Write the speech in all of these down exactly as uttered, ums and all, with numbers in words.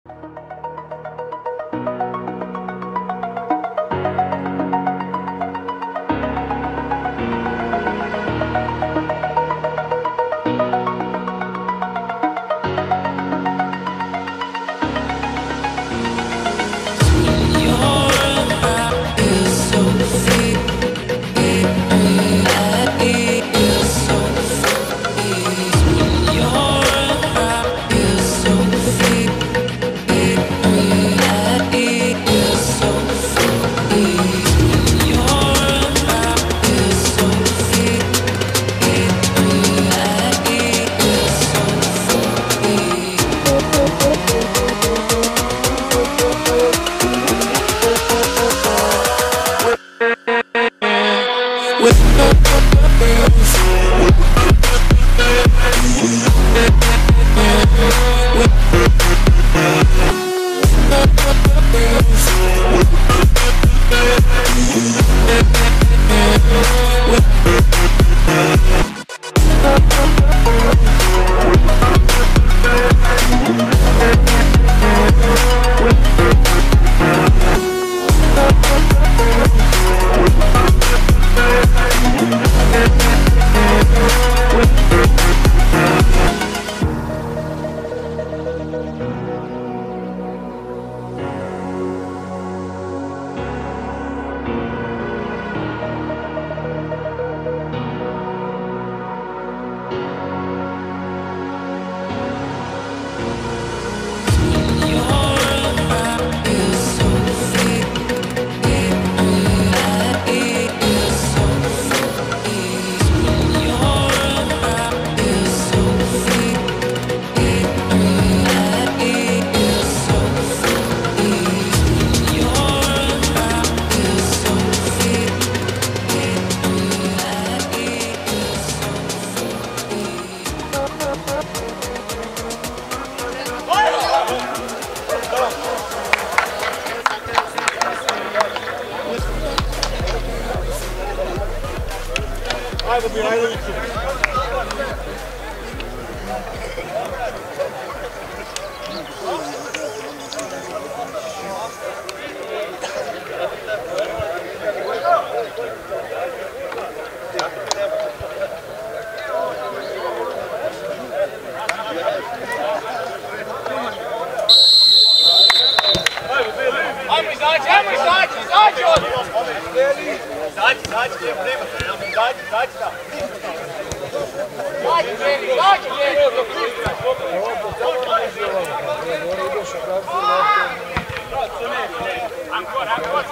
Ajde, Mihajloviću. Ajmo izađi, ajmo izađi, izađi od! Izađi, izađi, nema, izađi, izađi da. Izađi, Beri, izađi, Beri! Ancora, ancora!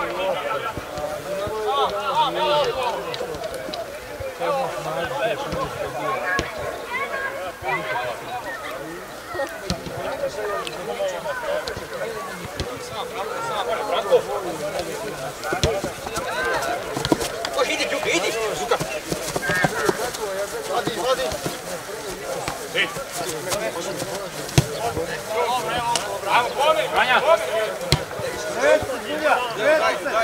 Franco! Može, idi, Đuka, idi! Đuka! Vadi, vadi! Ej! Ajmo, pomeri! Vanja! Nesu, Đulja! Nesu se!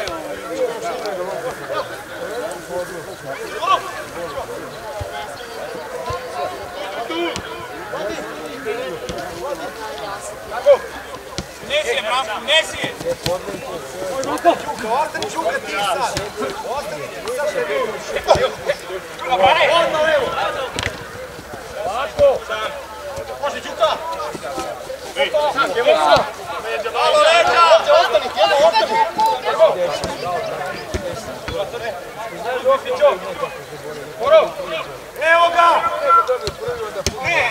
Tako! Nesi je, Branko, nesi je! Đuka, ostani Đuka ti sad! Ostani ti sad! Đuka, brane! Odmah levo! Tako! Može, Đuka! Ej, evo! Malo leđa! Ostani, jedno, ostani! Evo ga! Ne!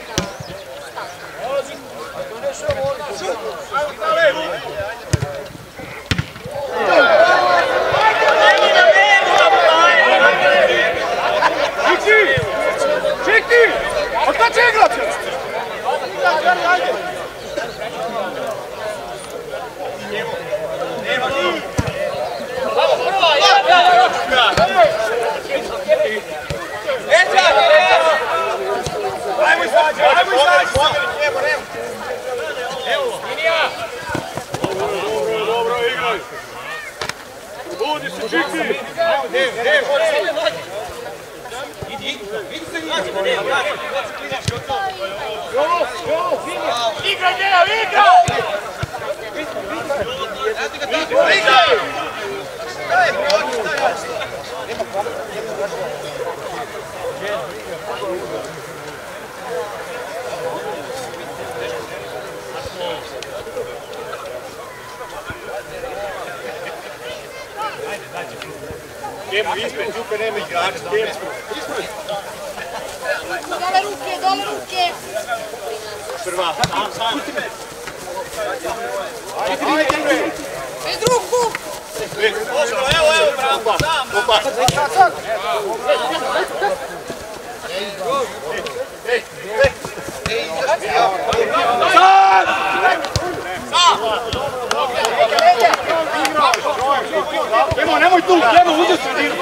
Ajmo na levu! Čiki! Čiki! A kada će igrati? Ajde! Nema ni! Bravo, prva! Ajmo izađi! Ajmo izađi! Evo, evo! Evo! Linija! Dobro, dobro, igraj! Budi se, Čiki! Evo, evo! Idi, idi! Idi se, idi! Evo, evo! Jolo, jolo, finija! Igraj, Deo, igraj! Temo ispred, Đuka nema igrača, temo. Dole ruke, dole ruke. Prva, sam, sam. Bez ruku. Evo, evo, Branko, sam, Opa. Ej, ej, ej. Sad! Nemo, nemoj tu, nemo, uđe sredinu.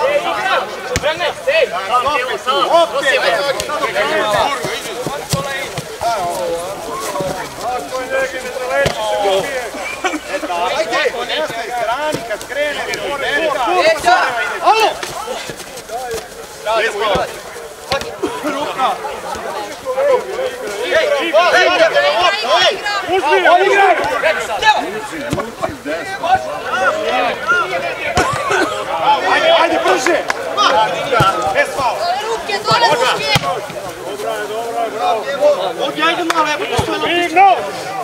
Alo! Ruka! Uzmi, igraj! Ajde, ajde, brže! Bez faula! Dole ruke, dole ruke. Dobra je, dobra je, bravo! Ovdje, ajde malo, evo, postoje na Mirno!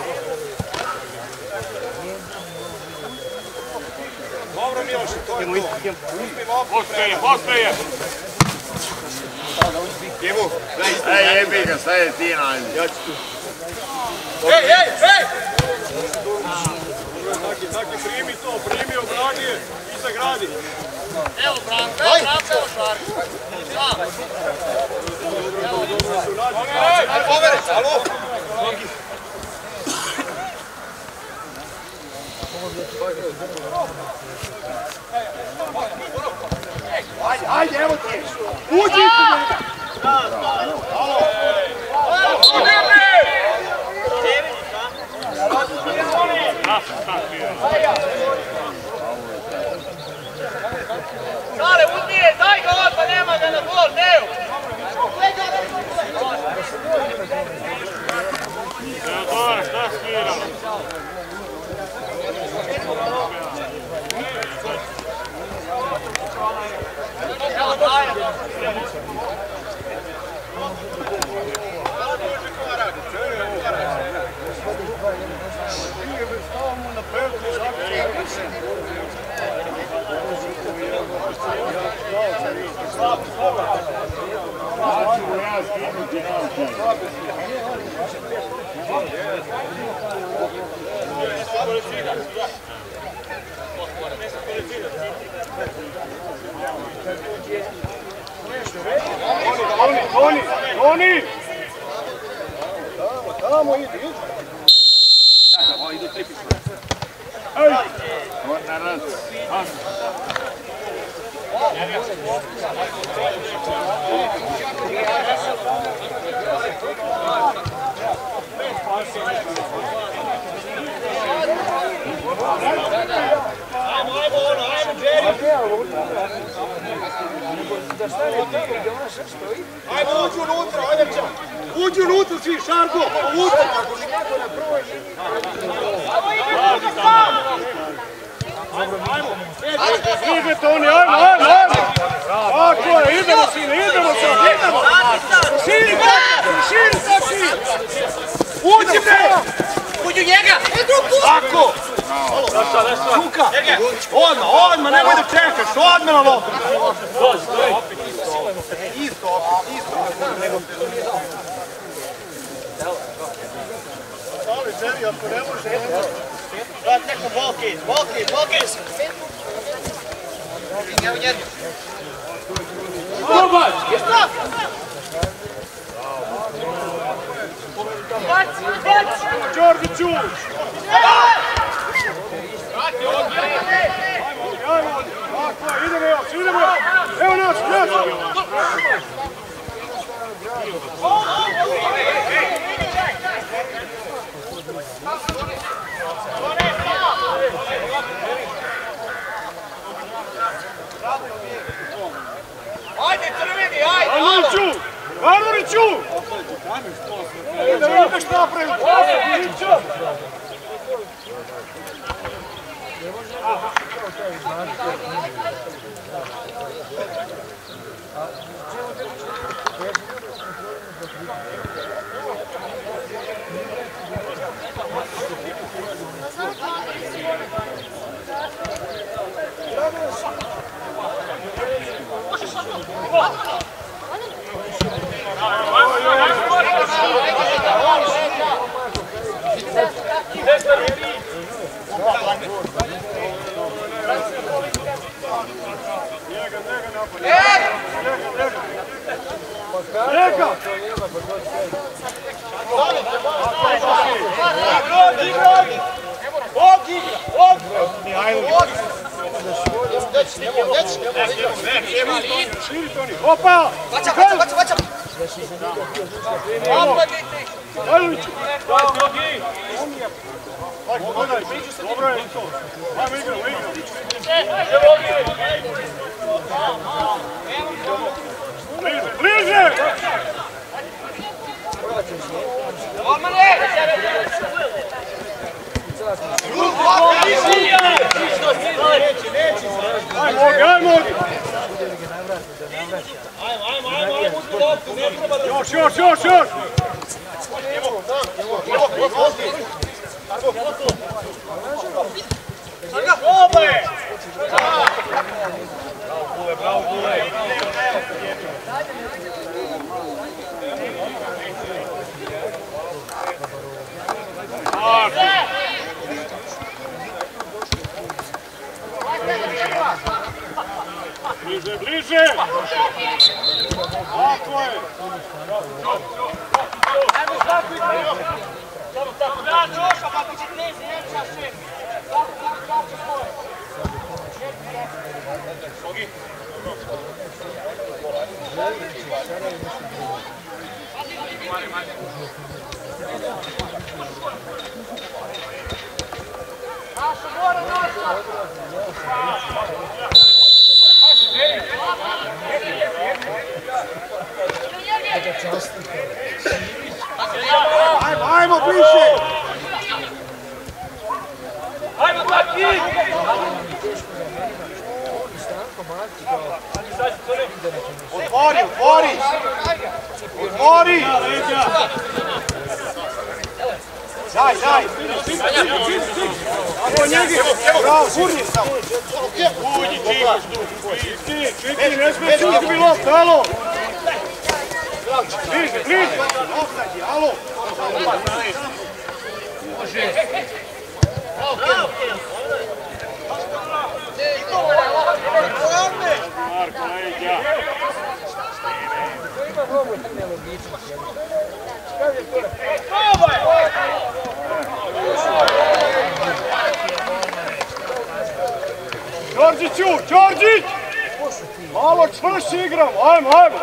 Dobro, Miloš, to je to. Postoje, postoje! Timo, Ej, jebi ga, sad je ti najmi. ja ću tu. Ej, ej, ej! Taki, taki, primi to, primi, obradi je i zagradi. Evo, Branko, evo, Branko, evo, Švarko. Sam. Ajde, povereš, alo? Ajde, ajde, evo ti! Uđi tu njega! Šare, uzmi je, daj ga odmah, nema ga na gol, Neo! Teodora, šta svira? Evo, daj! Toni, Toni, Toni! Tamo idi, idi. Da, idu tri pisma. Ej! Gorna raz. Ajmo, ajmo, ono, ajmo, Jerry! Ajde, uđi unutra, ajde čak! Uđi unutra svi, Šarko! Uđi! Ide Toni, ajmo, ajmo, ajmo! Tako je, idemo sine, idemo sad, idemo! Širi tako, širi tako! Uđi bre! Uđi u njega! Tako! Žuka! Odmah, odmah, nemoj da čekaš, odmah na lopu! Isto opet, isto. Ali, Jerry, ako ne može, nema. Vrat neko Volkis, Volkis, Volkis! Evo njega! Dobar! Đorđe Čuć! Vrati ovdje! Ajmo ovdje! Tako je, idemo još, idemo još! Evo nas, nas! Ajde, crveni, ajde! Arnuriću! Arnuriću! Da vidite šta napravim! Arnuriću! širi Toni, opa! Vaća, vaća, vaća, vaća! Ajliću! Dobro je to. Ajmo igramo, igramo. Bliže, bliže! Ajmo, ajmo! Još, još, još, još! Bravo, Kule! Bliže, bliže! Tako je! Ajmo, ajmo bliže! Ajmo, Baki! Otvori, otvori! Otvori! Daj, daj! Evo njegi! Bravo, gurni samo! Uđi, Čiki! Čiki, ne smiješ uzgubi lopta, alo! Bliže, bliže! Ostađi, alo! Može! Marko, leđa! Đorđiću, Đorđić! Malo čvrši igramo, ajmo, ajmo!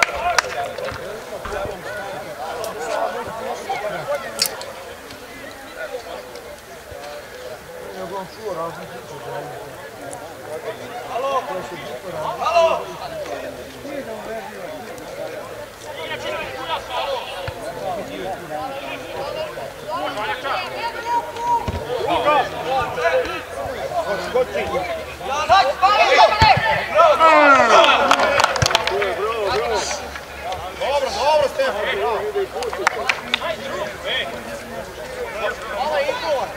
Halo! Halo! Dobro, dobro, Stefan! Ovo je izgovor!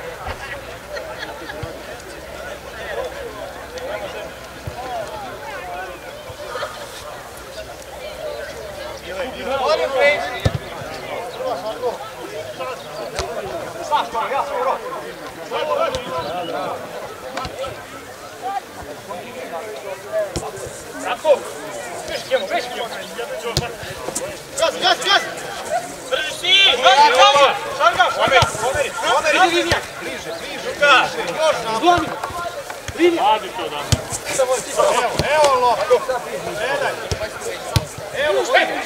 Tako! Veškijemo, veškijemo! Gaz, gaz, gaz! Brži si! Brži, brži! Šarga, šarga! Pomeri, pomeri! Linija! Bliže, bliže! Još na! Linija! Radi to da. Evo, evo lopto! Gledaj! Evo, vidiš!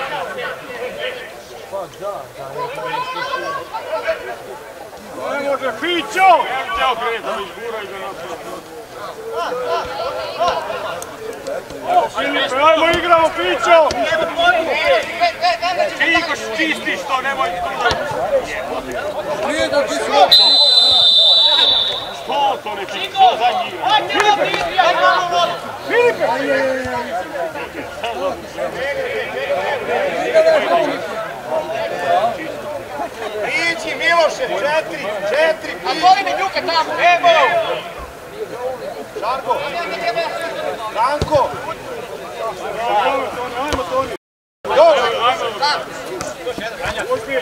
Ne može Pićo! Filipe, ajmo igramo, Pićo! Čiko, čistiš to, nemoj što to ne čisti, to zadnji igra. Filipe! Ići Miloše, četiri, četiri, a voli mi Ljuka tamo, evo! Žarko, Branko! Ajmo, Toni! Još! Uzmi,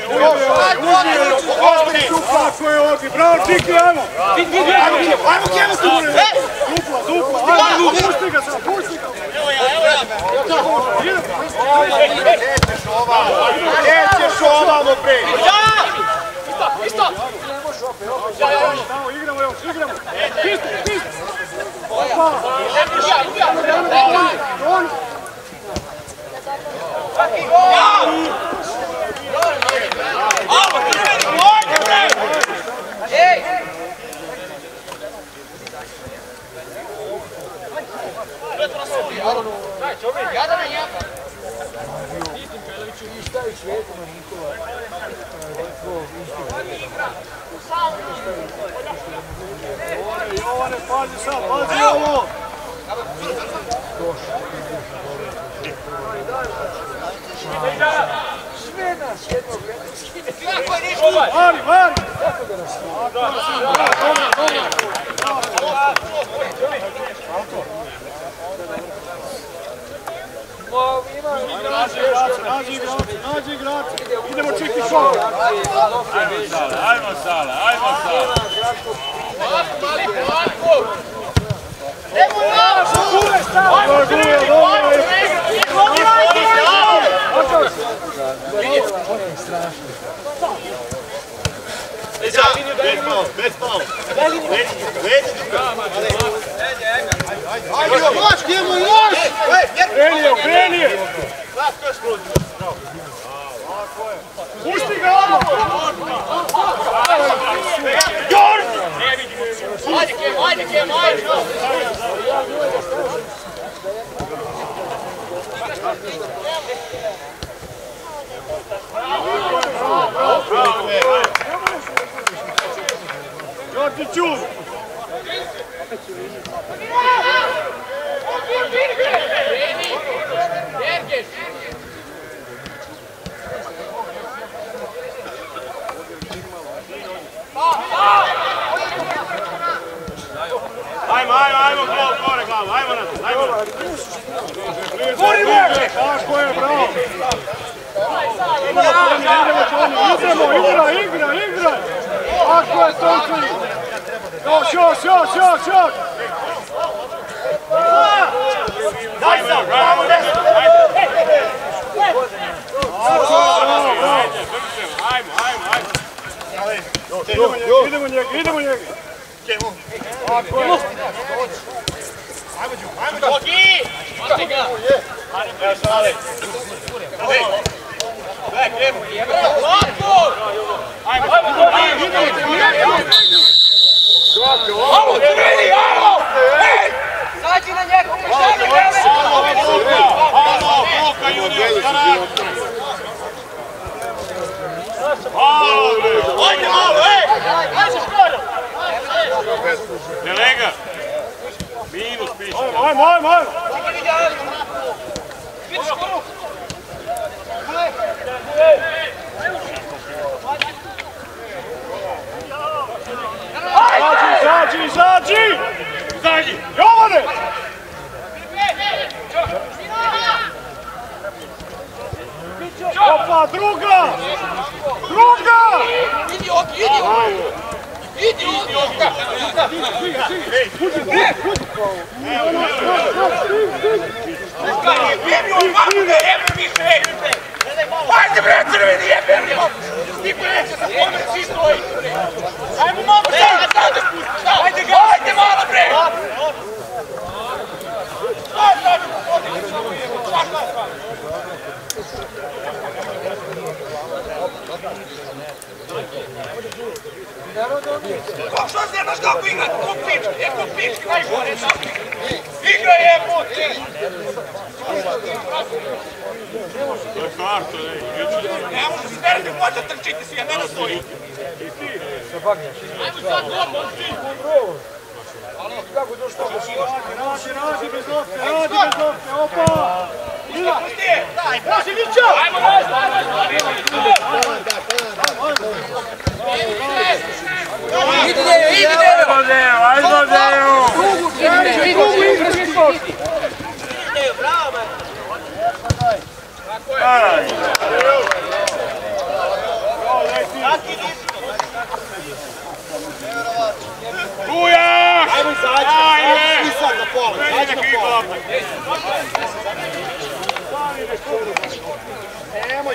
uzmi, kako je ovdje, bravo, Čiki, ajmo! Ajmo, kjemo tu, bre! Dupla, dupla, ajmo, pusti ga sad, pusti ga! Evo ja, evo ja! Nećeš ovamo, nećeš ovamo, bre! Isto, isto! Tamo, igramo još, igramo! Pisti, pisti! Opa! Toni! Jovane, pazi sad, pazi ovo! Vari, vari! Nađi igrače, nađi igrače! Idemo Čiki šok! Ajmo Sale, ajmo Sale, ajmo Sale! Evo ja! Gure, stavno! Gure, dobro! Bez malo, bez malo! Vedi Duka! Ajde, moć, gdje mu moć! Krenije, krenije! Pusti ga ono! Jordi! Ajde, Kem, ajde, Kem, ajde! Jordi Čun! Ajmo, ajmo, ajmo, gore glavu, ajmo na to, ajmo na to. Gori veće! Tako je, bravo! Idemo, igra, igra, igra! Tako je, Tonci! Još, još, još, još, još! Daj sam, bravo, desno, ajde! Ajmo, ajmo, ajmo! Idemo njega, idemo njega! Kemo! Tako je! Ajmo, Đuk, ajmo, Đoki! Mati ga! Evo Sale! Gledaj, Kemo! Lako! Ajmo, ajmo, idemo! Alo, ti vidi, alo! Ej! Zađi na njega, umišljaj ga, Alo, alo, Boka, junior, stara! Ajde malo, ej! Ajde skoro! Delega! Minus piše. Ajmo, ajmo, ajmo! Izađi, izađi! Izađi! Jovane! Opa, druga! Druga! Idi, Oki, idi! Idi, idi, Oka! Jebio, mamu ga, jebe više, ej! Ajde bre, crveni, jebe bre! Stipu neće se pomeri, svi stoji! Ajmo malo, sad, sad da spusti, šta? Ajde ga, ajde malo bre! Sad, sad, odi! Sad, sad, sad! Kako što se nemaš kako igrat? Ko pički, je ko pički, najgore tako. Igra je puti! To je karto, ne. Ne možeš se veriti, možete trčiti svi, a ne da stoji. Ajmo sad gol, ti! Kako došlo? Radi, radi bez lopte, radi bez lopte, opa! Ila! Radi, Mića! Ajmo, radi, radi! Idi Dejo, idi Dejo! Ajmo Dejo, ajmo Dejo! Drugu igru, Mićko! Dejo, bravo, man! Aj! Buja! Ajmo izađi! Ajde! I sad na pola! Ajde, kikla! Nemoj!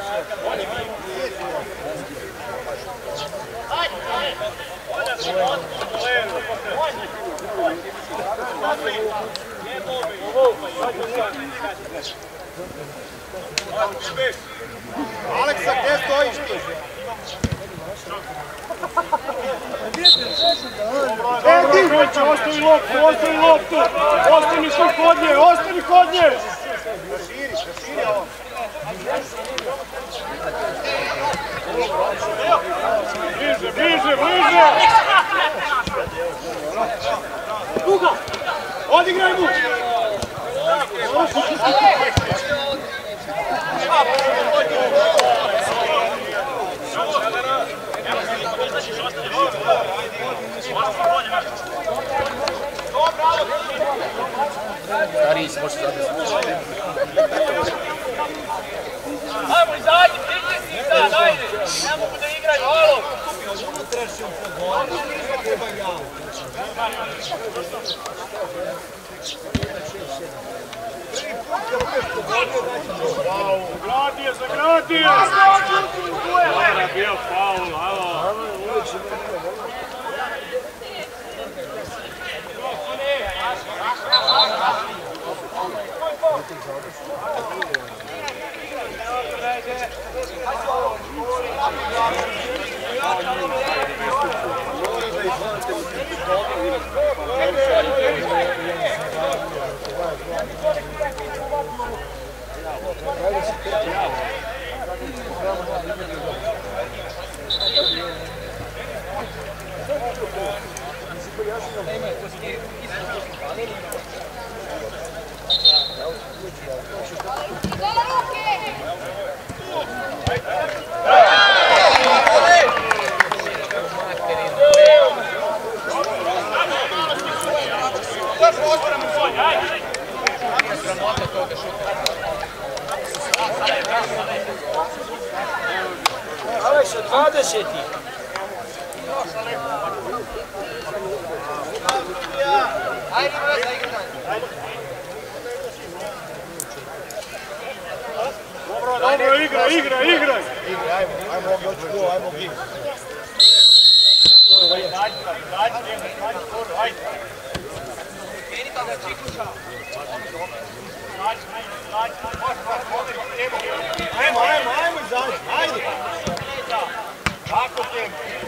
Aleksa, gdje stojiš ti? Evo, Kreće, ostavi loptu, ostavi loptu! Ostani tu kod nje, ostani kod nje! Širi, širi ovo. Bliže, bliže, bliže! Duga! Odigraj mu! Stariji si, možeš sad. Ajmo izađi, stigli si sad, ajde! Ne mogu da igraju, alo! Zagradije, zagradije! Mora bio faul, alo! Aleksa, dvadeseti. Dobro, igra, igra, igra! Ajmo, ajmo, doći gol, ajmo gol. Ajmo, ajmo, ajmo izađi, ajde! Kako te?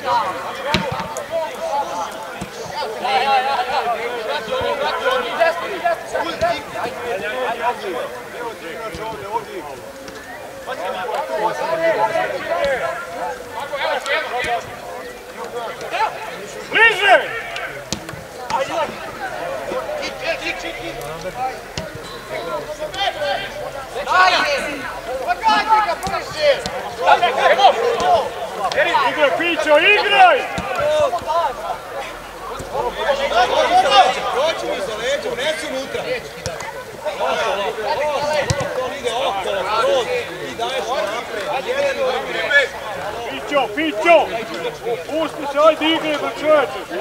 Bliže! Igraj, Pićo, igraj! Proći mi za leđa, unesi unutra. To ide okolo, skroz, ti daješ napred. Pićo, Pićo! Pusti se, ajde igraj, ba čoveče!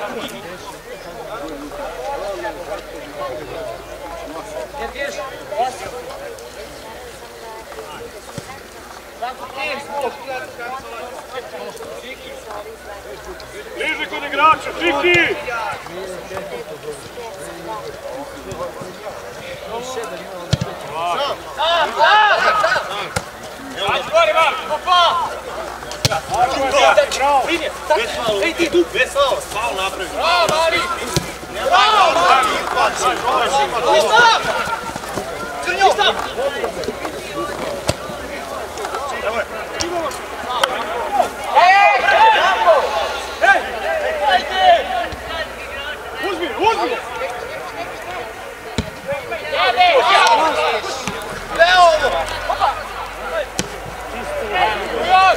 Bliže kod igrača, Čiki! Ajde, gori, Marko, opa! Ej ti tu! Bez faul, faul napravi. Bravo, Mari! Bravo! Ništa! Crnjo! Ništa! Ej! Bravo! Ej! Ajde! Uzmi, uzmi! Jade! Leo! Opa! Još!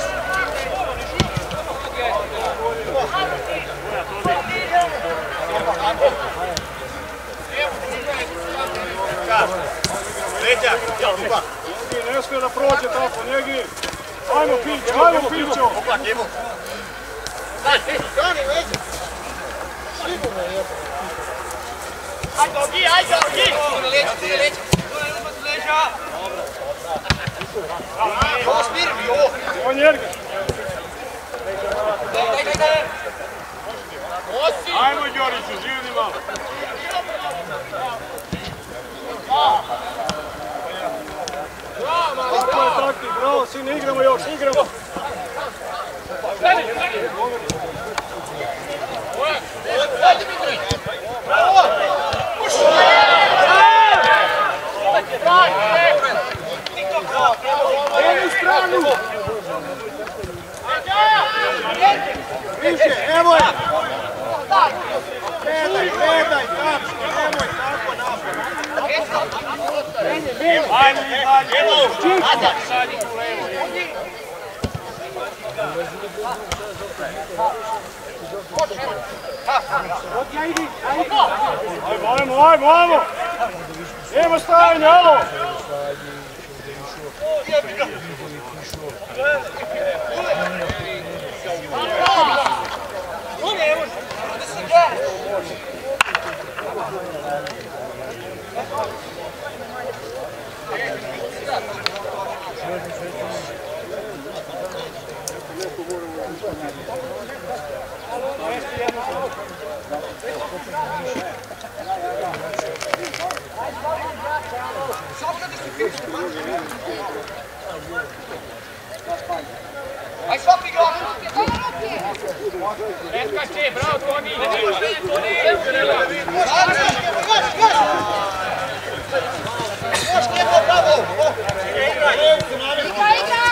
Leđa! Ne smije da prođe tako, njegi! Ajmo piće, ajmo piće! Opa, Kemo! Stani, leđa! Ajde, ogi, ajde, ogi! Leđa, ti leđa! Leđa! Ovo smiri mi, ovo! Ovo njerga! Daj, daj, daj! Osi! Ajmo Đoriću, živni malo! Tako je taktik, bravo, sine, igramo još, igramo! Ajde, Mitrović! Bravo! Evo stranu! Više, evo je! Gledaj, gledaj, tačno, nemoj tako napad! Ajmo i dalje. Ajmo, ajmo, ajmo, ajmo! Evo stajanje, alo! Aj stop igra! Preskače, bravo Toni! Toni! Još Kemo, bravo! Igra, igra!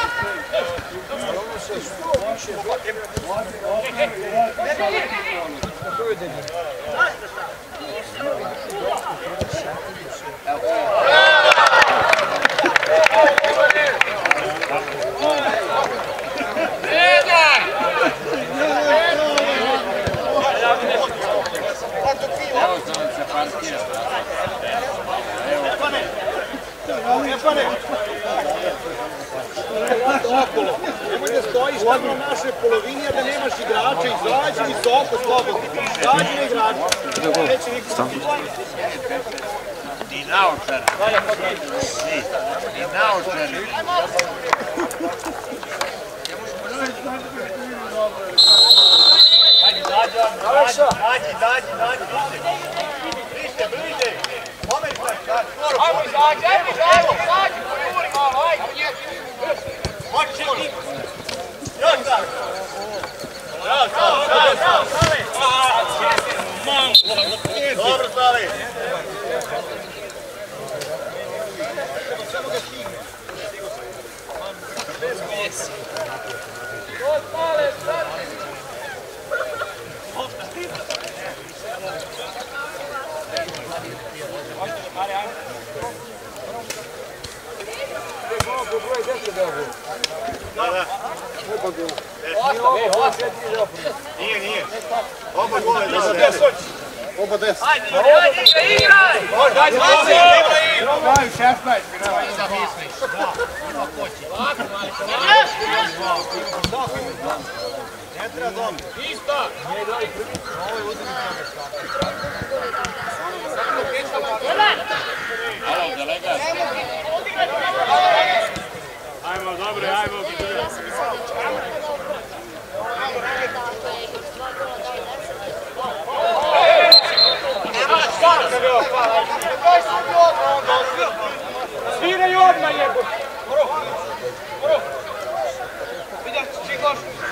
Nemoj da stojiš tamo na našoj polovini, a da nemaš igrača, izađi visoko, slobodno. Izađi na igrača. Neće niko. I naočara. I naočara. Ajde, dađi, dađi, dađi, dađi, bliže, bliže, moment, dađi, ajmo, dađi, ajmo, dađi, dađi, pojuri malo, ajde, hoće ti, još dađi, bravo, bravo, bravo, Sale, dobro, Sale, Da, da. Nije, nije. Oba gola je deset. Oba deset. Ajde, ajde, igraj! Ajde, ajde, Daj, šestnaest. ne treba dom. Isto! Alo, delegat. Ajmo, dobre, ajmo. Sviraju odmah jebo. Vidio, čikoš.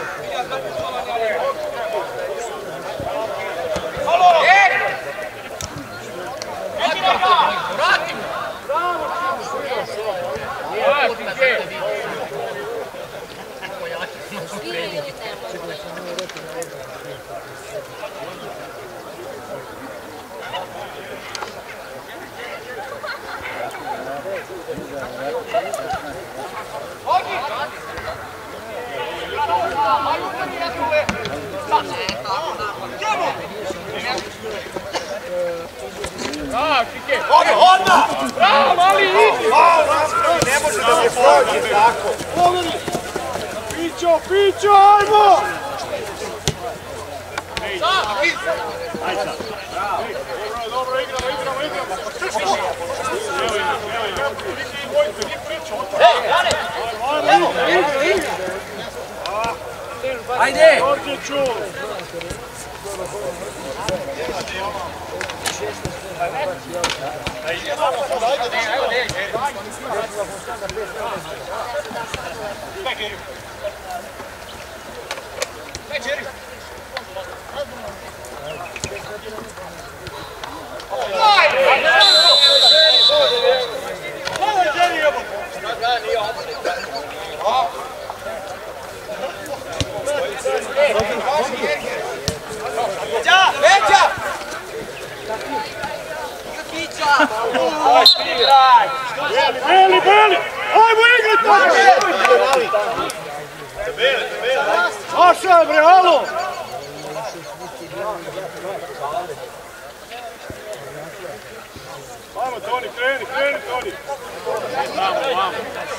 Ode, odmah! Bravo, mali, idi! Ne može da se prođe tako. Pićo, Pićo, ajmo! Dobro, igramo, igramo, igramo. Ajde! Đorđeću! Beli, Beli! Ajmo igri tako! Saša, bre, alo! Ajmo, Toni, kreni, kreni, Toni! Vamo, vamo!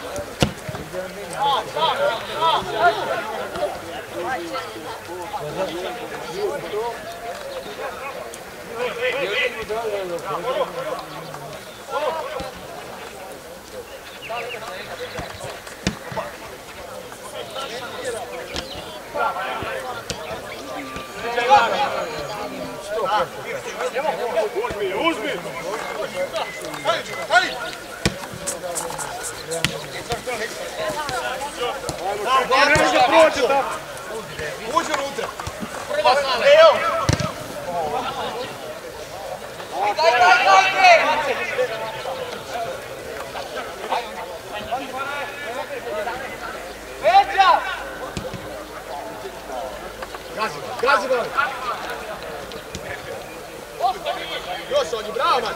Uzmi, uzmi! Ne može proći tako! Uđi unutra! Leo! Daj, daj, daj! Peđa! Gazi, gazi ga! Još oni, bravo, man!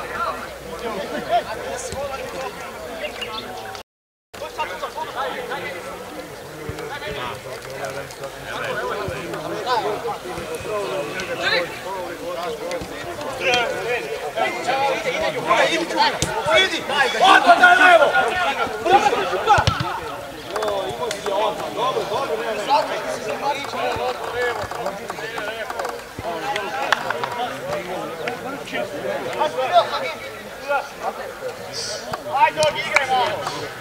Idi! Odmah daj levo! Dobro, dobro, ajde, igraj malo!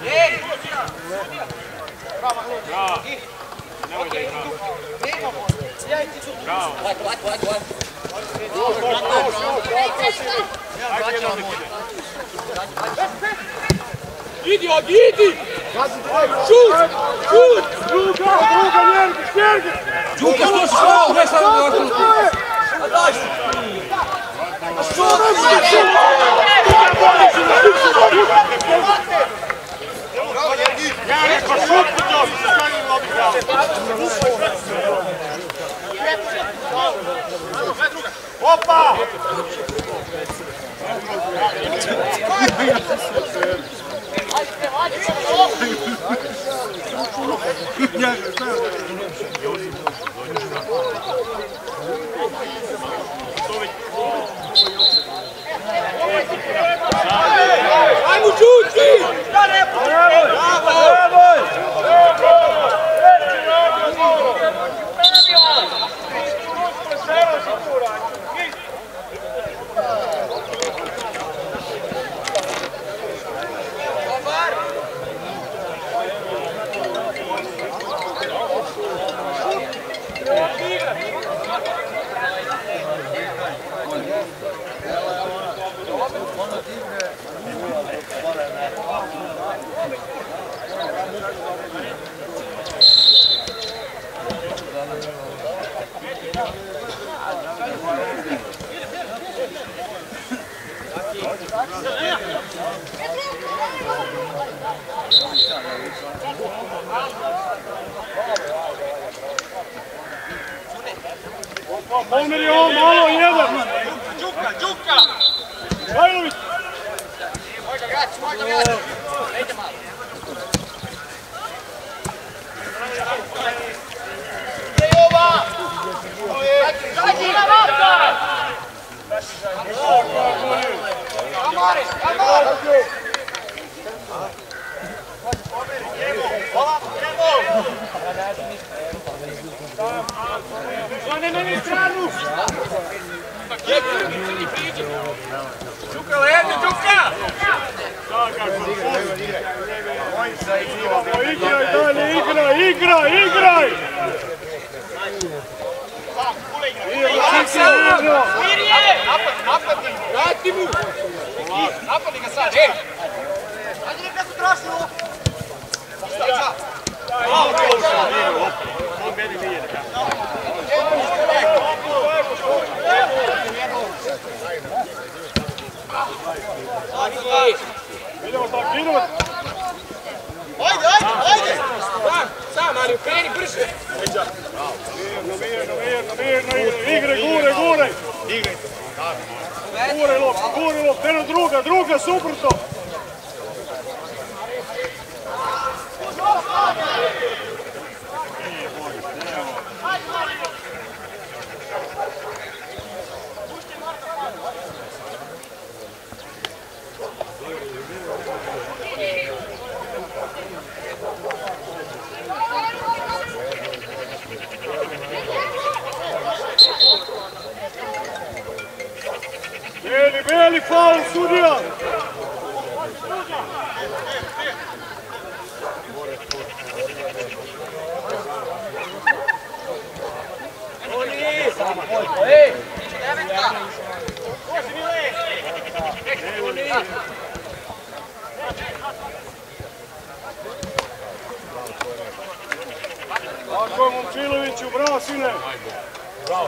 Bravo! Nemoj da igra. Bravo! Lajko, lajko, lajko, lajko. Idi, odi, idi! Šut! Šut! Druga, druga, Njergić, Njergić! Đuka, što si šao? Ne sam ovako. A daj si! A šut! Ja rekao šut i to, se stavim obi Opa! Ajmo, Đuki! Pomeri ovo malo jedan. Đuka, Đuka! Bajlović. Moj ga gaći, moj ga gaći. Ejde malo. Ide Jova! Zađi na vata! Kamaris, Kamaris! Hvala, Kemo! Zvane meni stranu! Đuka, ledi, Đuka! Igraj dalje, igraj, igraj, igraj! Mirije! Napadi, napadi! Vrati mu! Napadi ga sad, ej! Ajde neka su trašili ovo! Stica! Idemo tako, idemo! Ajde, ajde, ajde! Sam, sam, ali kreni brže! Mirno, mirno, mirno, mirno, igraj, guraj, guraj! Guraj lop, guraj lop, eno druga, druga, suprotno! Beli, beli, faul, sudija! Tako, Momčiloviću, bravo, sine! Bravo!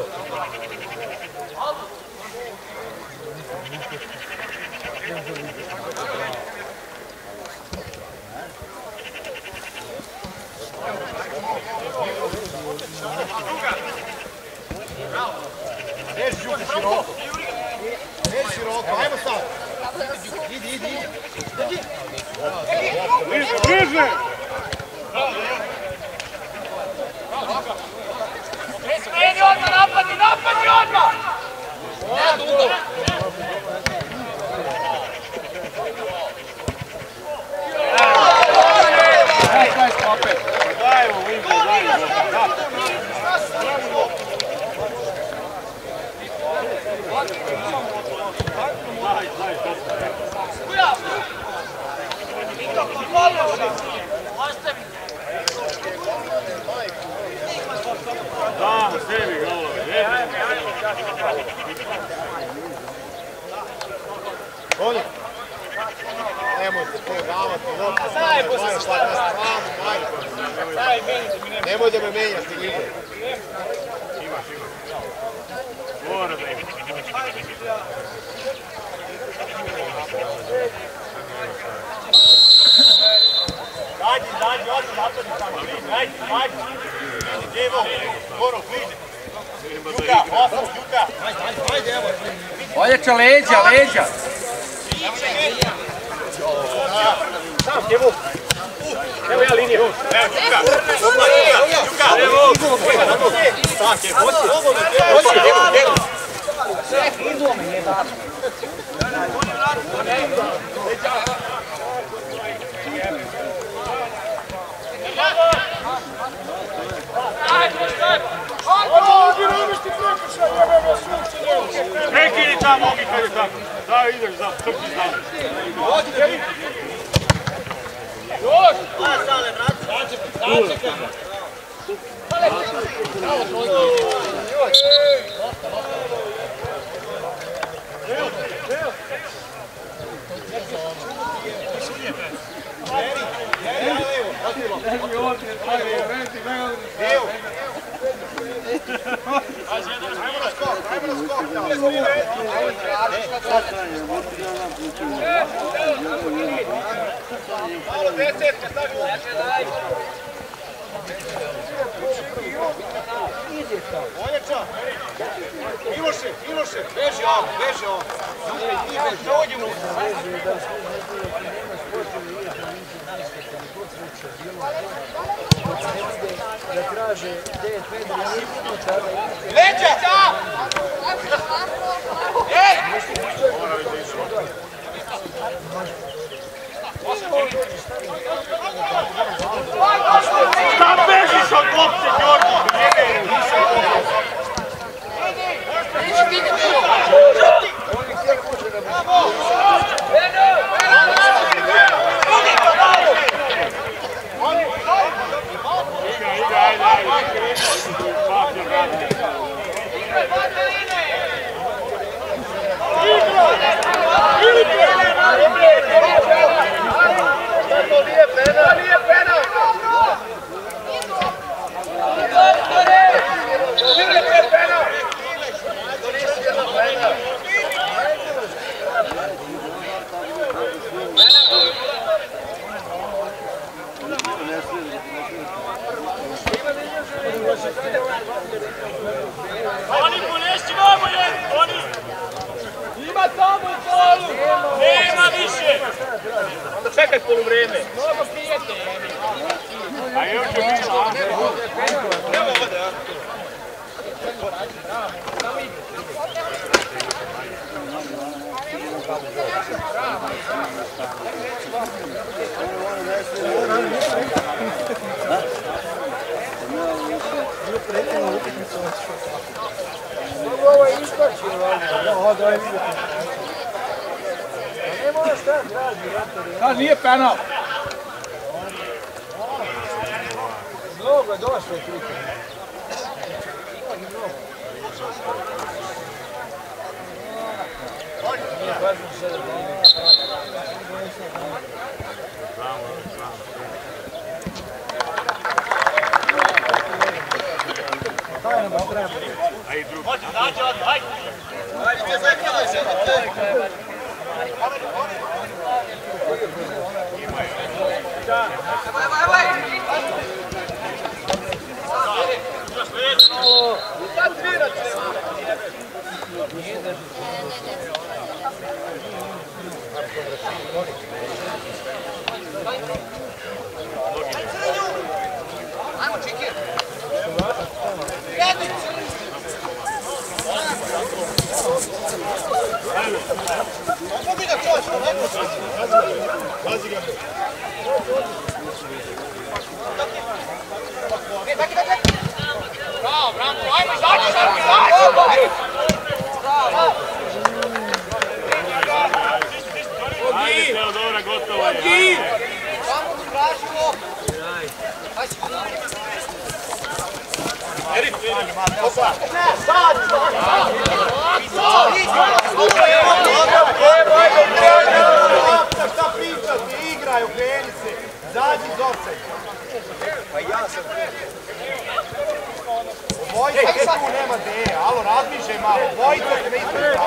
Neži Đuka široko. Neži široko, ajmo sad. Idi, idi, idi. Bliže, bliže! Kreni odmah, napadi, napadi odmah! Ne, dugo. Dajmo, Linko, dajmo! Da, sebi golove, Konja. Nemojte pojegavati loptu. Zajebu se šta da Daj, menjite mi nema. Nemoj da me menjate, Lije. mora da ima. Dađi, dađi, odmah napadi tamo. Ajde, ajde. Evo, skoro, bliže. Đuka, osam, Đuka. Ajde, ajde, ajde, evo. Oljeća, leđa, leđa. Sam, evo. Evo ja liniju. Evo, Đuka. Đuka, evo. Tak je, hoće. Hoće, evo, evo. Idu me, je da. Prekini tamo, Ogi, kad je tako. Da, ideš za crti znamo. Još! Hvala, Sale, vrati. Daće, daće. Ajmo na skok, ajmo na skok. Malo desetka, stavi. Oljeća! Miloše, Miloše! Beži ovo, beži ovo! Ne uđi mu! Da traže devet pedra, Leđa! Ej! Šta bežiš od lopte, Đorđe? To nije penal, nije penal! Nije penal! To nisi jedna penal! Oni polešći vamo je! Oni! Ima tamo u polu! Nema više! Onda čekaj poluvreme. Mnogo pijete. A još je bilo, a? Evo ovdje, a? ovo je ispačio, ovo je ispačio. Ne možeš šta traži, Ratori. Da, nije penal. Mnogo je došlo je krika. Nije važno što da bude. Daj nam treba. Ajde, drugi. Hoće, dađe, ajde. Ajde, zakljaj se. Ajmo, čekaj. Mogu da proći, pazi ga. Bravo, Branko, ajmo, izađi, izađi, izađi! Bravo! Ajde, Teodora, gotovo je. Samo mi tražimo. Ajde. Eri, opa. Sad, sad. Šta pričati, igraju, kreni se. Zađi iz offside. Pa ja sam. Bojica se tu nema ideja, alo, razmišljaj malo. Bojica se ne ispred.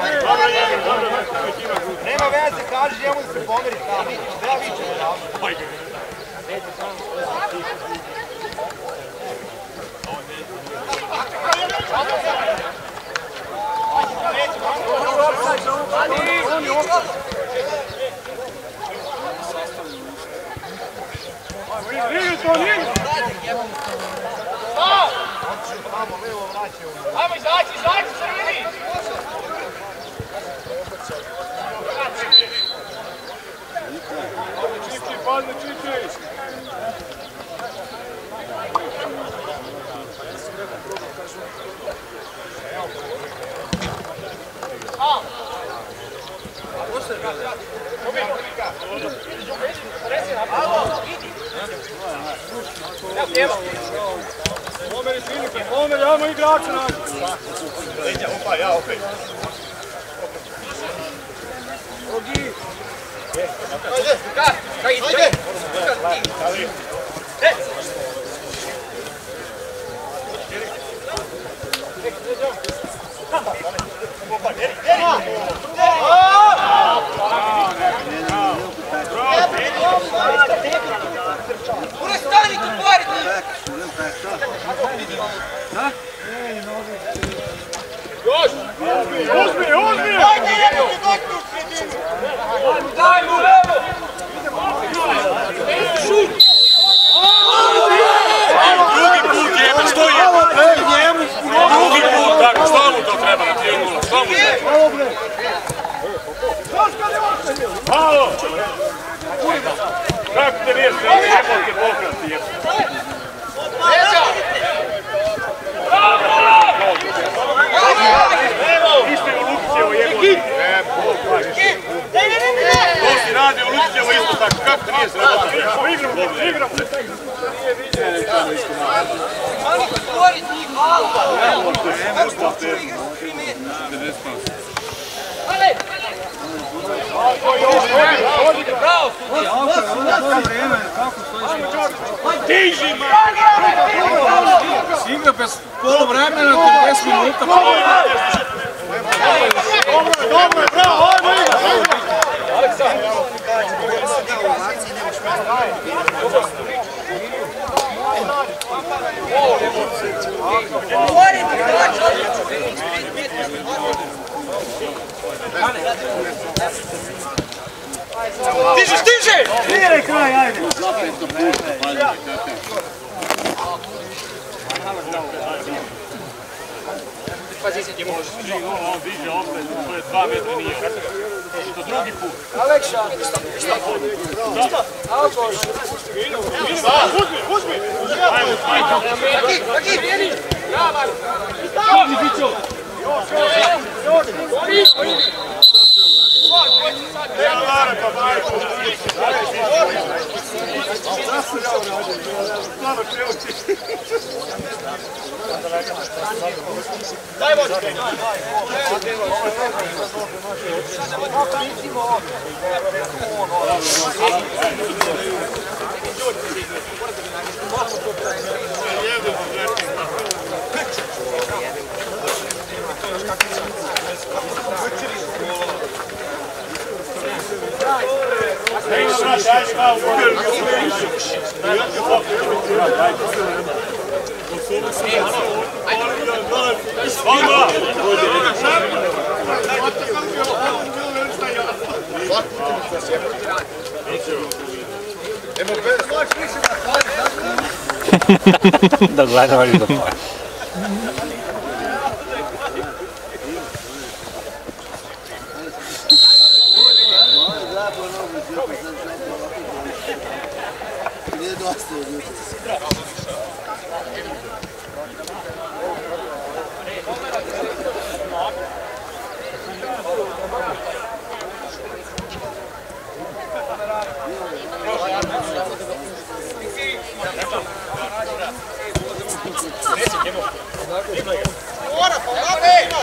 Nema veze, kaži njemu da se pomeri tamo. Treba viće tamo. Ajmo, izaći, izaći, sredini! Čiči, padne, čiči! Pomeri Filipe, pomeri, ajmo igrače nađi. Leđa, opa, ja opet. Ogi! Ajde, kaj, ajde! E! Opa, Eri, Eri! Urestani tu, pari! Oni su stvoriti njih halva. Kako što ću igrati tri metra? Ale! Bravo, sudija! Diži, man! Igra bez polovremena, trideset minuta. Dobro je, dobro je, bravo, ajmo igra! Stiže, stiže! Nije kraj, ajde! Pazi se ti možeš. On diže opet, to je dva metra nije. To drugi put. Aleksa! Alkoš! Uzmi, uzmi! Taki, vjeri! Daj vodite! Da gledali do pola. Nije dosta od jutra. Mora, pa ovdje imaš!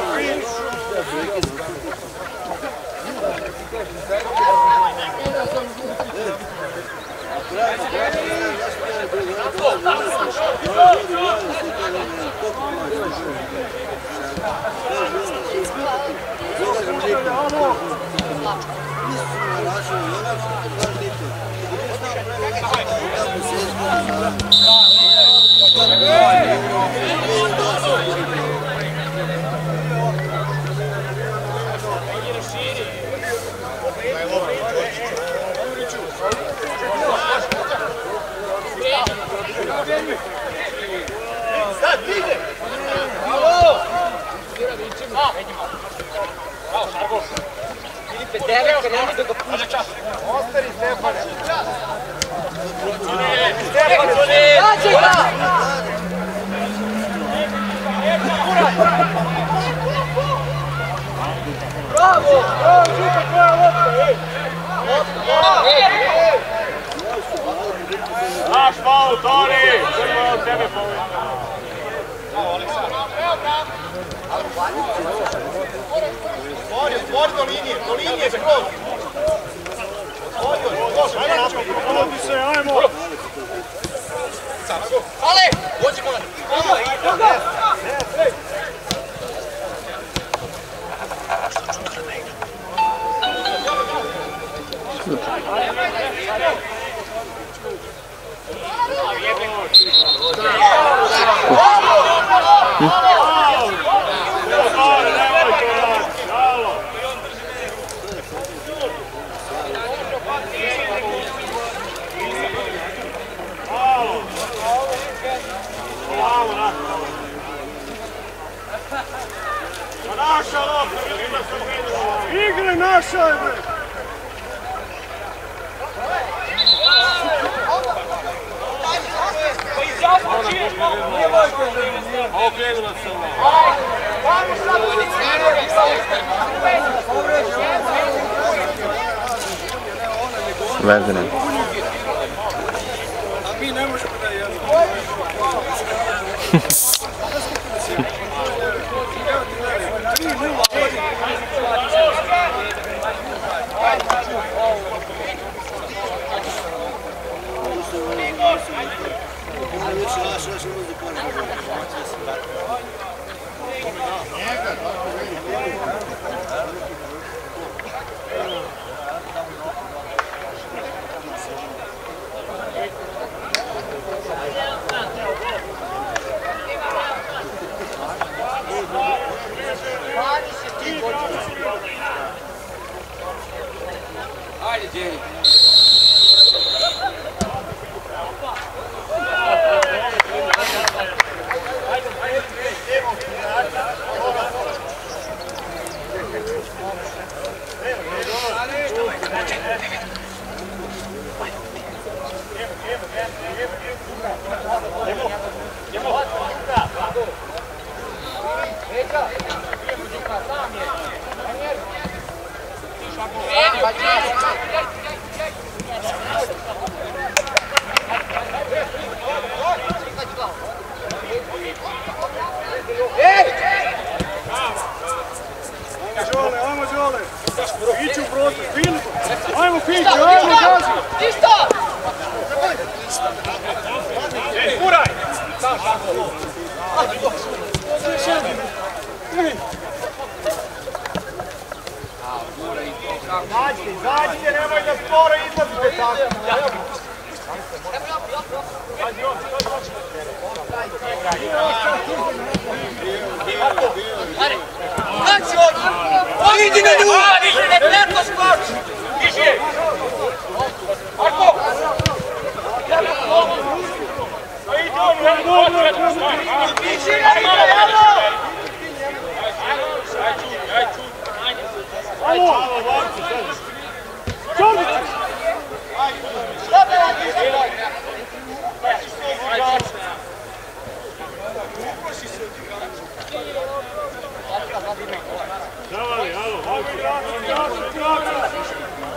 Sad, ide! Bravo! Bravo, Šargo! Filipe, devojka, nemoj da ga pušta. Ostari, Stefane! Stefane, dađe ga! Bravo! Bravo, Žuka, tvoja lopta, ej! Naš faul, Toni! Prvo od tebe povedno. Otvori, otvori do linije, do linije skroz! Otvori, može, ajmo napad! Ovdje se, ajmo! Ale, dođi moja! Igre naša je, bre! Okrenula se ona. Vezane. Ajde, Djeni. Đole, ajmo Đole! Ići u prostor, Filipo! Ajmo Fići, ajmo gazi! Ništa! Kuraj! Zađite, zađite, nemoj da sporo izlazite tako. Znači ovdje! Idi na nju! Lepo skoči! Diži! Marko! Diži na nju! Alo! Čornice! Šta te radiš? Davali, alo, alo! Trači, trači!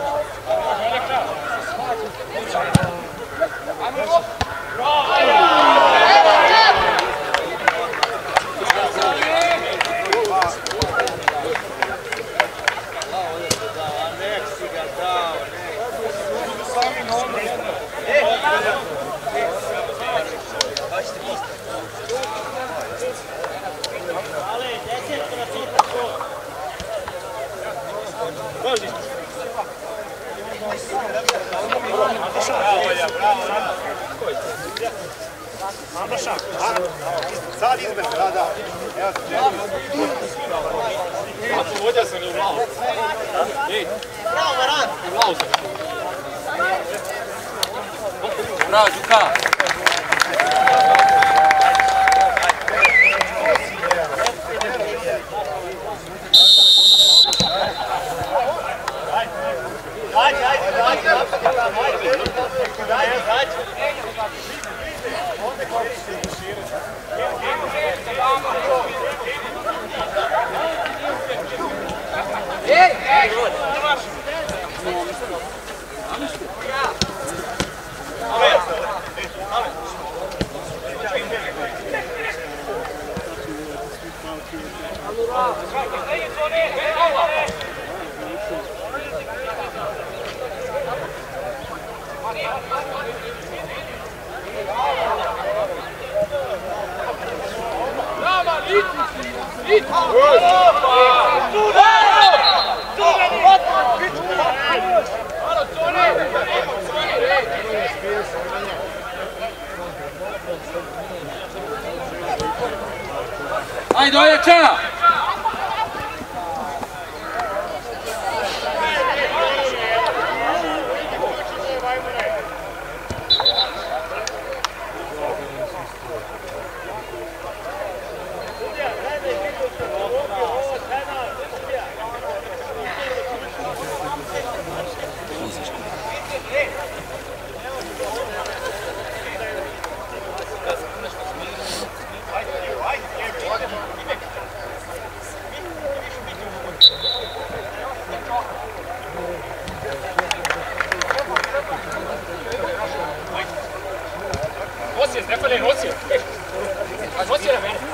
Sad izmena, da, da. Evo se. Vodio sam i u glavu. Ej, Bravo, Varan! u glavu sam. Bravo, Đuka. Ajde, ajde, ajde, ajde, ajde. Ajde, ojača! Osijek, ne padaj, Osijek. Nosi na mene.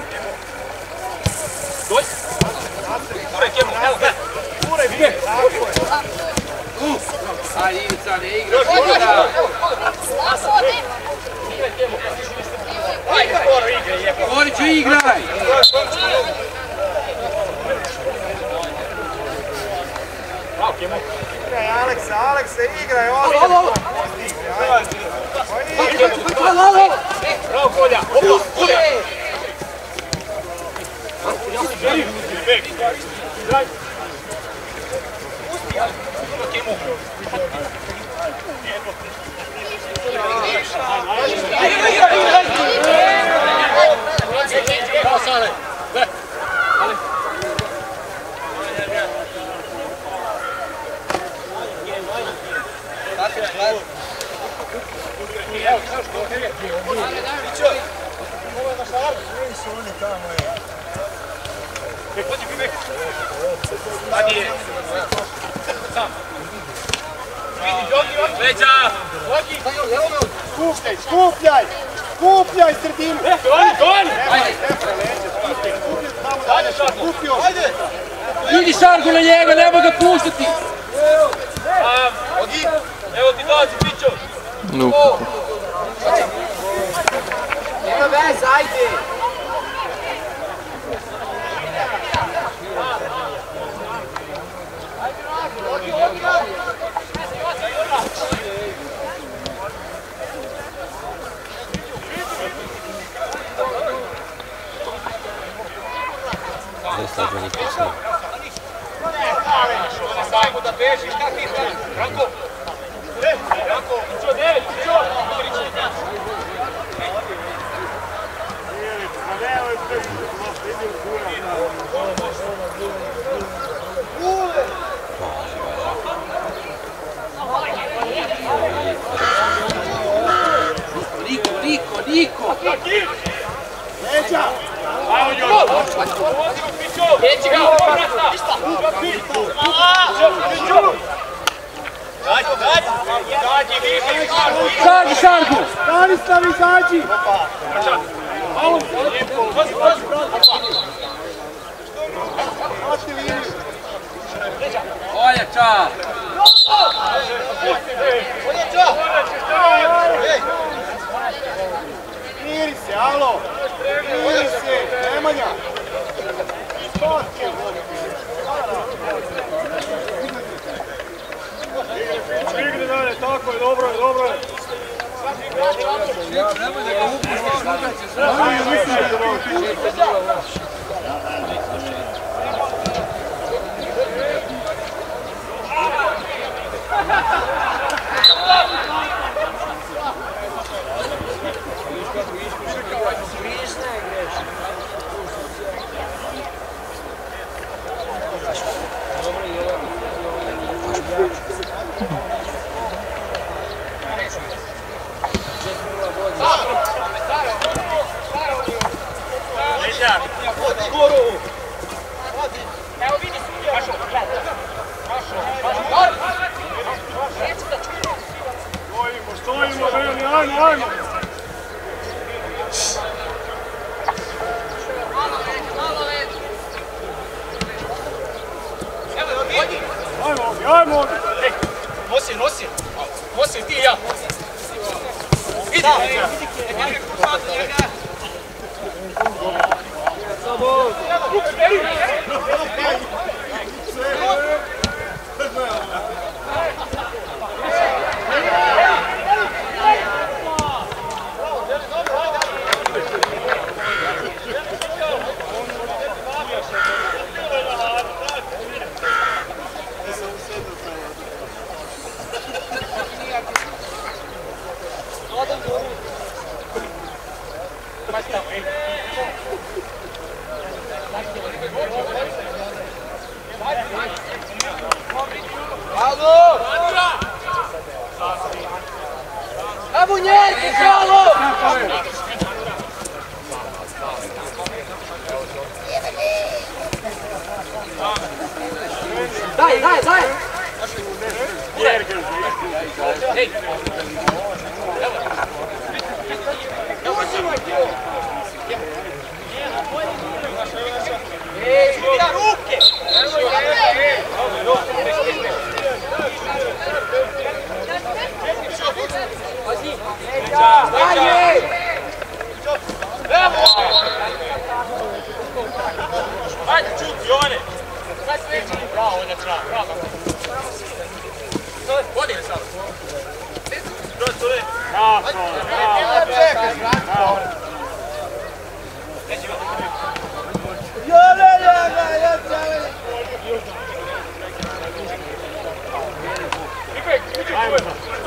Dođi. Uraj, Kemo, evo, gledaj. Uraj, vidi. Tako je. Ajde, Ivica, ne igra. Igra. Igraj, Kemo. Ajde, skoro igraj, jebo. Koriću, igraj. Bravo, Kemo. Igraj, Aleksa, Aleksa, igraj, ovdje. Bravo, Kolja. Opa, Kolja. Skupljaj, skupljaj, skupljaj sredinu. Goni, goni! Skupio. Idi Šarku na njega, nema ga puštati. Evo ti dođi, Pićo. Nema veze, ajde! Sajmo da bežiš, kako ti hrani? Ranko! Ranko! Pićo, devet, Pićo! Niko, niko, niko. Leđa. Neći ga, obrata! Dađi, dađi! Dađi, viši! Šarku, Šarku. Stanislav, izađi. Oljača. Miri se, alo. Miri se, Nemanja. Igri dalje, tako je, dobro je, dobro je. Nemoj da ga upuštiš, Evo vidi sudija. Pašo, Stojimo, stojimo, Beli, ajmo, ajmo. Ajmo ovdje, ajmo ovdje. Nosi, nosi. Nosi ti i ja. Idi. Evo njeri, žalo! Daj, daj, daj! Hej! Evo! Evo! Ajde, čuti, Jovane! Bravo, Vojna Čran, bravo! Vodi je sad! Prostore! Bravo! Bravo! Jole, jole, jole! Ipek, uđi, Vojna!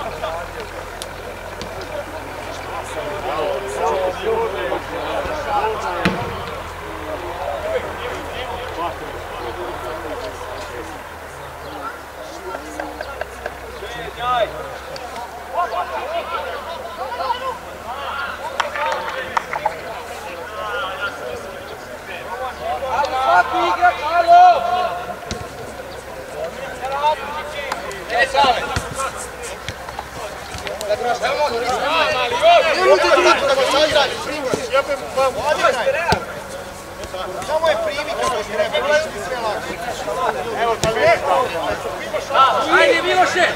Samo je primi kako se treba, ništa sve lako. Evo pa već. Ajde, Miloše!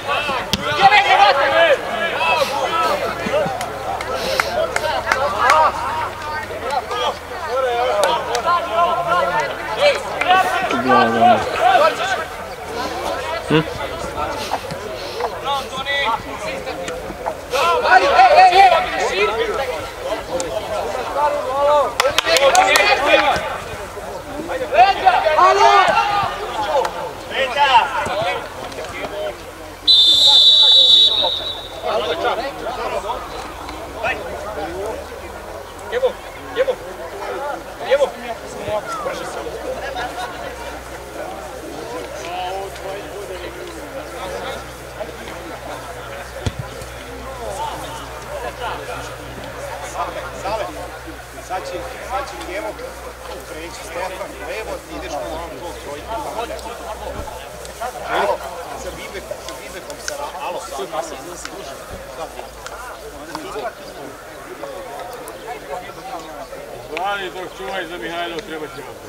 Hm? Jebo, jebo, jebo. Sale, sad će, sad će lijevo preći Stefan, levo ideš po onom tvog trojka. Alo, sa Bibekom, sa Bibekom, sa Alo, Sale. Vladi, dok čuvaj za Mihajlov, treba će vam.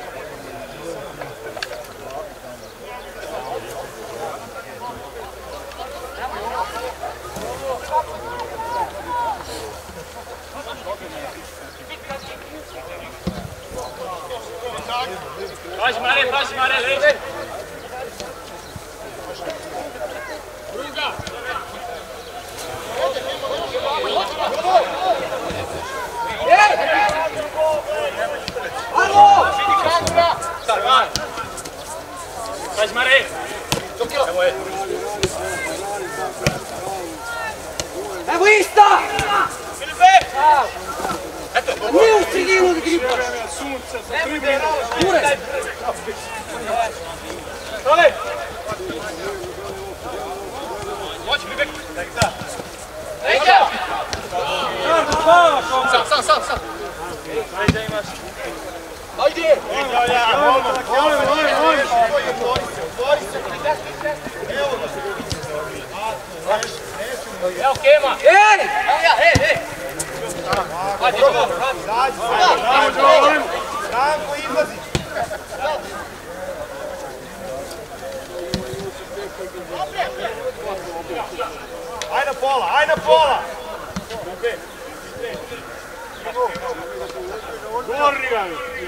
Pazi Mare, pazi Mare, leđe. Druga. Pazi Mare. Evo je. Evo ista! Filipe! Eto. Nije u sredinu da gripaš! Sunce sa tri minuta. Jure! Dole! Moći Filipe! Da. Leđa! Sam, sam, sam, sam! Leđa imaš. Ajde! Molim, molim, molim! Otvori se, Evo Kema! Ej! Evo ja, ej, ej! Hajde, dobro, hajde! Stanko, izlazi! Aj na pola, aj na pola! Gorni ga!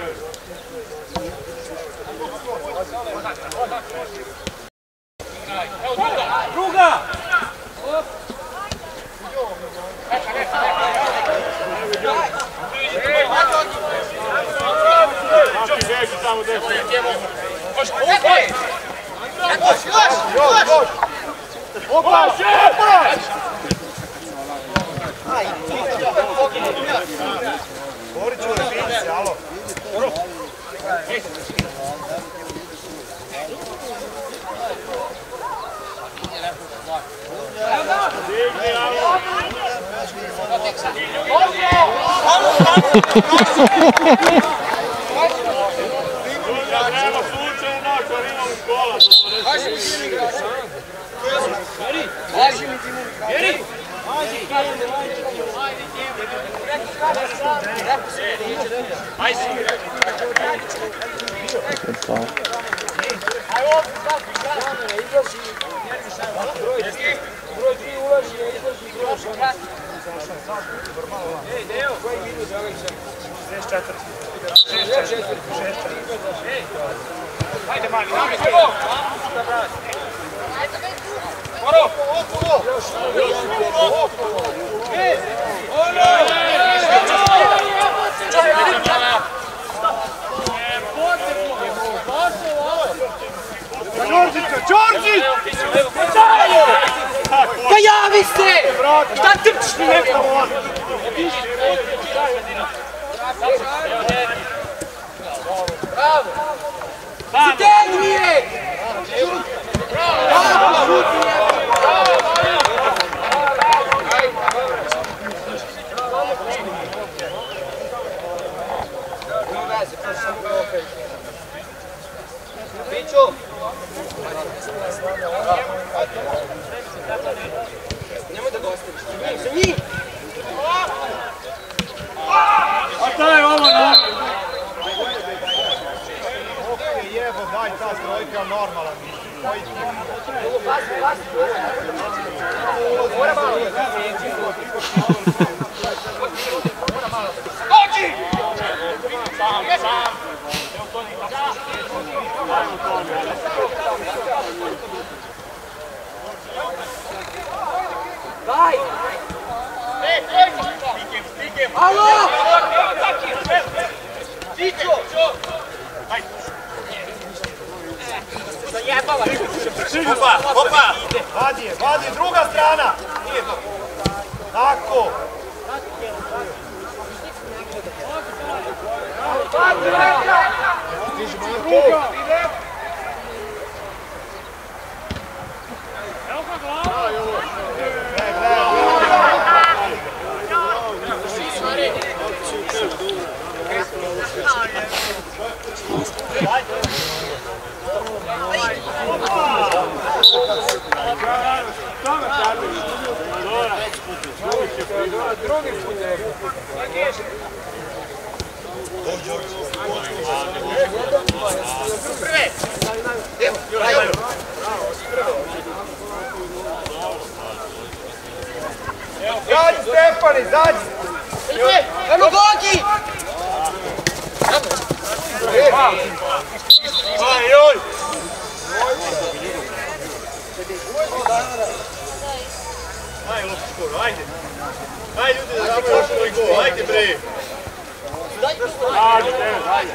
Evo druga! Druga! Svaki veći samo desno. Može, ej! Još, još, još! Opa! Opa! Govorit ću da vidi se, alo. Treba slučajno naći, ali imam kola. Broj tri ulaži, ne izlazi broj šest. Ej, Deo, koji minus je ovaj šest četiri? šest četiri. Ajde, Mani, nami se ovo! Moro! Još, još, ej! Ono! Đorđića, Đorđić! Pa javi se! Šta trčiš mi nekako? Bravo! Zategni je! Bravo! Šuti je! Piću! Nemoj da ga ostaviš, sa njim, sa njim! A šta je ovo na? Jebo, daj ta strojka normalan. Pazi, pazi! Mora malo! Dođi! Sam, sam! Daj! Ej, trojka! Stikem, stikem! Alo! Piću! Zajebala! Opa, opa! Vadi je, vadi, druga strana! Nije to. Tako! Drugi put je rekao. Prve! Evo, Zađi, Stefani, zađi! Eno Goki! Aj, joj! Ajde, lopi skoro, ajde! Ajde, ljudi, da damo još ovaj gol, ajde bre! Ajde, ajde.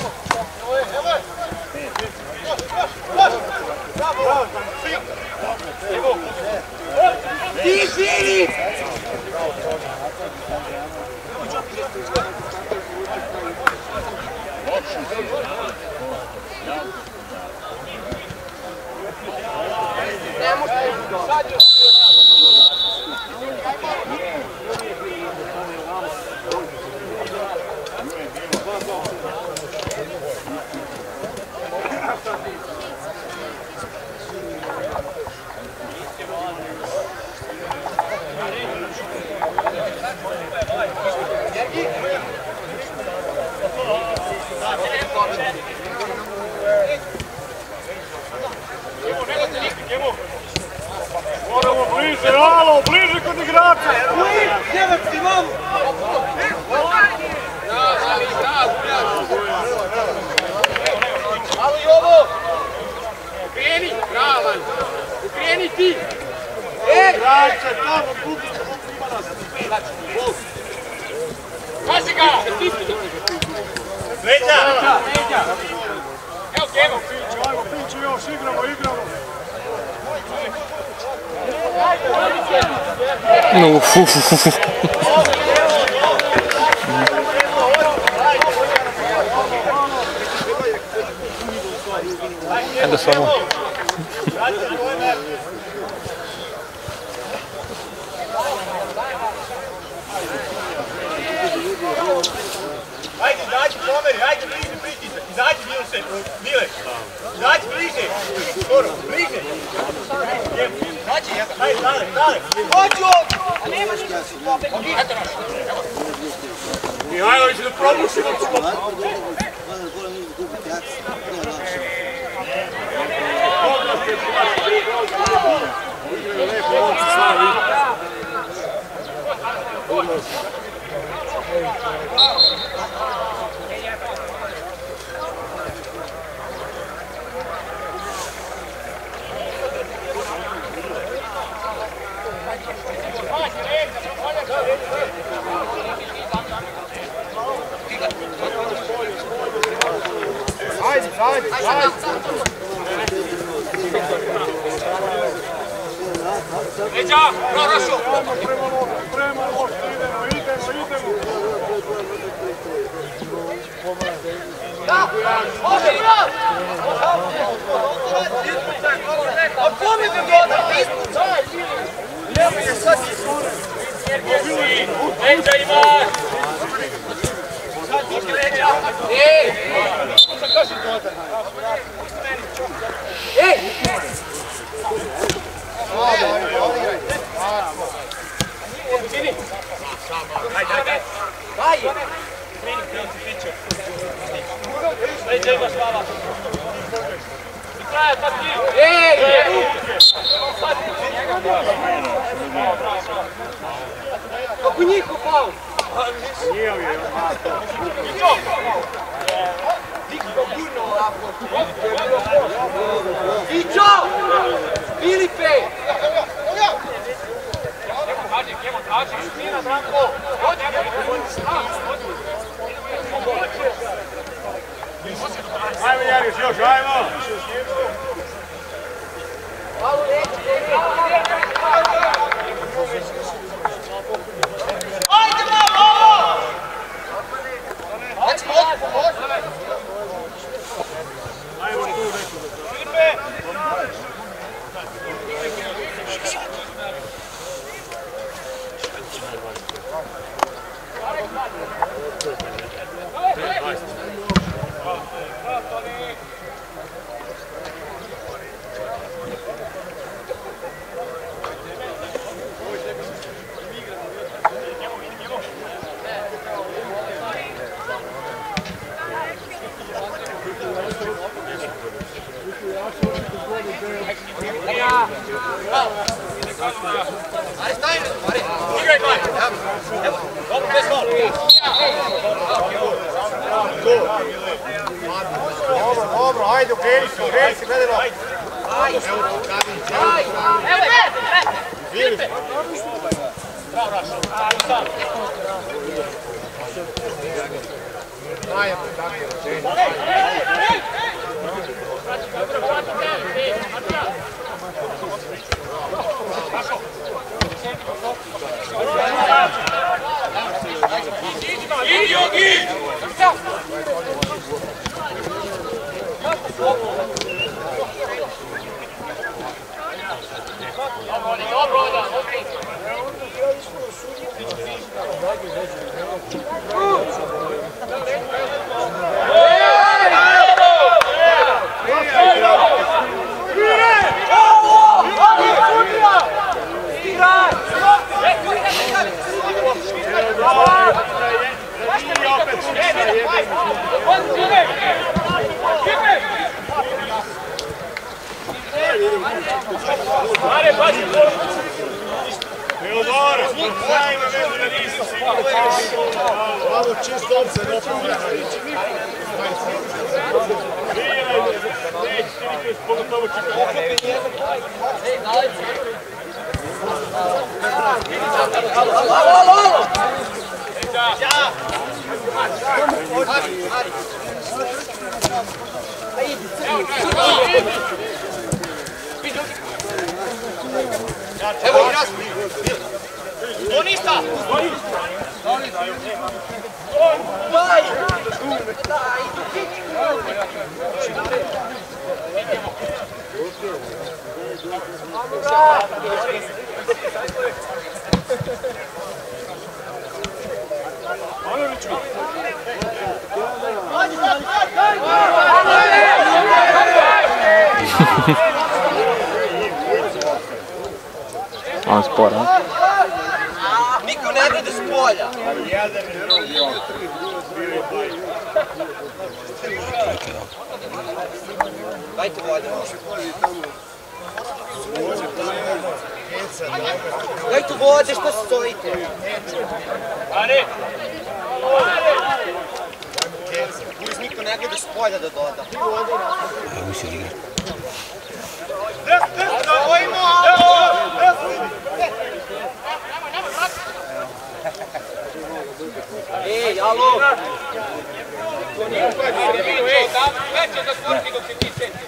Bravo, bravo! Ti žiri! Ne može, sad još. Moramo bliže, alo, bliže kod igrača! Jebem ti mamu! Ali ovo! Ukreni, bravan! Ukreni ti! Ej! Igrače, tamo, publika, ima nas. Pazi ga! Leđa! Evo, Kevo! Ajmo, Piću, još, igramo, igramo. No, fu, fu, fu, fu. Ajde samo. Ajde, izađi, pomeri, ajde bliže, pritisak, izađi, Milše, Mile, izađi bliže, skoro, bliže. Izađi, ajde, dale, dale. Hoću! Mihajlović da probuši, da ćemo. Ajde, ajde, ajde. Leđa, prorašo! Prema loptu, prema loptu, idemo, idemo, idemo. Da, može, brat! A ko mi bi voda? Ispucaj! Nemo je sad ispucaj! Leđa imaš! Ej! Ej! Daj! Leđa imaš lava! I traja sad ti! Ej! Kako njih upao? Ićo! Filipe! Ajmo, Jariš, još, ajmo! Ajde, bravo! Ajde, Dobro, dobro, ajde, okreni se, okreni se, gledaj loptu. Filipe! Idi, Jogi! Dobro, da, okej. Mare, pazi, Teodora, ajmo, vezu da nisi sigurno. Ovo čisto ovce, ne pomogaj. Neće ti nikad pogotovo čekati. Evo i nas! Bonista! Daj! Daj! On spor, a? Niko ne gleda s polja. Dajte vode. Daj tu vode, što stojite? Ari! Uz niko ne gleda s polja da doda. Evo se igra. Ej, alo! Veće zatvoriti dok se ti seti.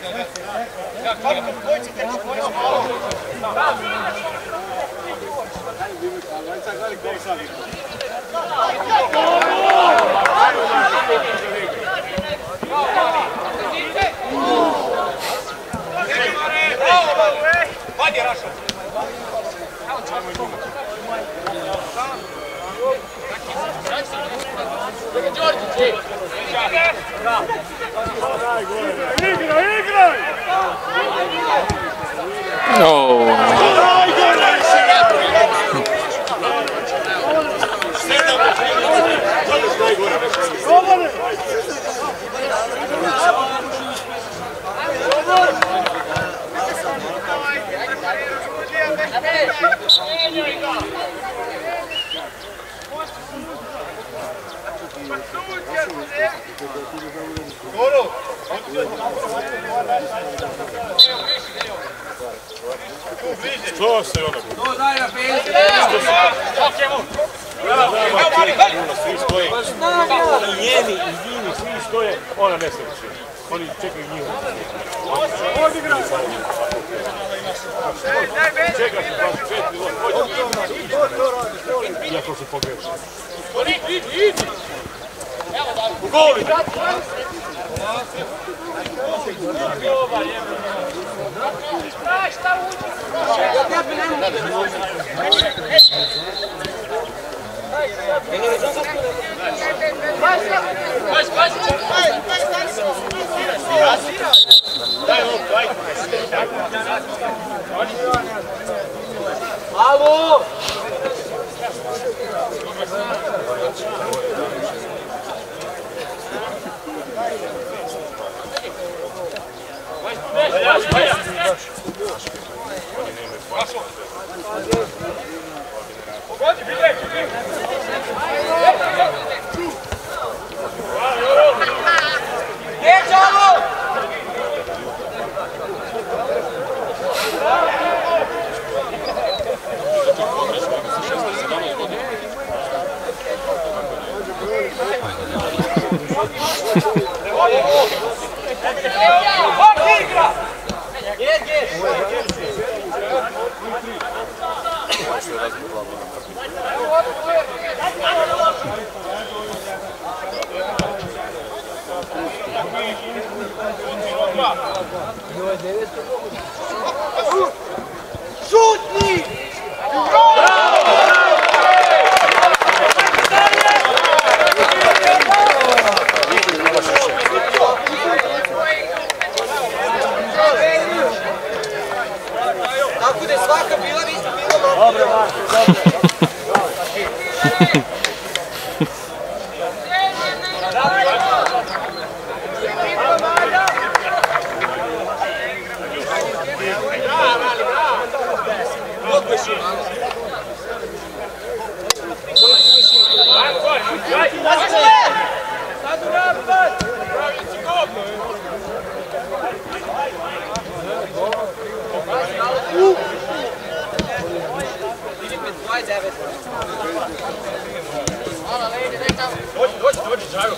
Hadi Raša! Igraj, igraj! Što se ono bude? To daj na penziju! Svi stoje. I njeni, i njini, svi stoje. Ona ne stoji svi. Oni čekaju njih. Odigraj! Čeka se dva četiri. Iako su pogrešili. Idi, idi, idi! U goli! Daj, šta uđi? Baš, baš! Daj loptu, ajde. Alo! Pogodi, bile! Gdje Đavo? Gdje, gdje? Šutni! Tako da je svaka bila, vi ste bila malo. Dobre, Marko, Dođi, dođi, dođi, Đajo!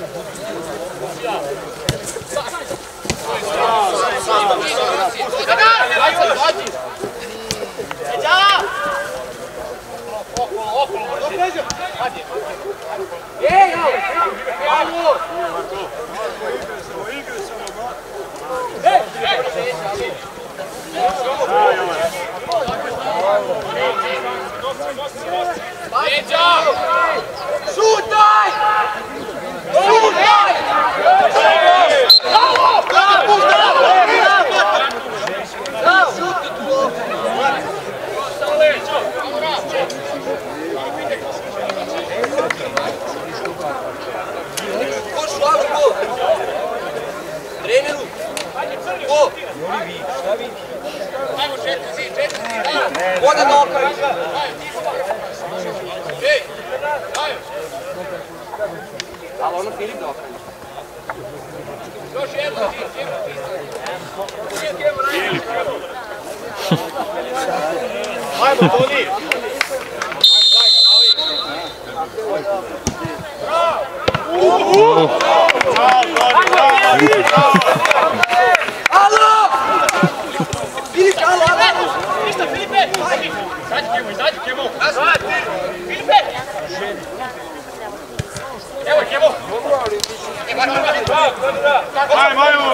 Ej, alo! Šutaj! Šutaj! Bravo! Bravo! Bravo! Šutaj tu loptu! Ko šlavi go? Treneru! Ko? Šta vi? ono Filip da okrene. Još jedno, Ajmo, Toni! Alo! Filip, alo, alo! Ništa, Filipe! Izađi Kemo, izađi Kemo! Filipe! Evo Kemo! Ajmo, ajmo!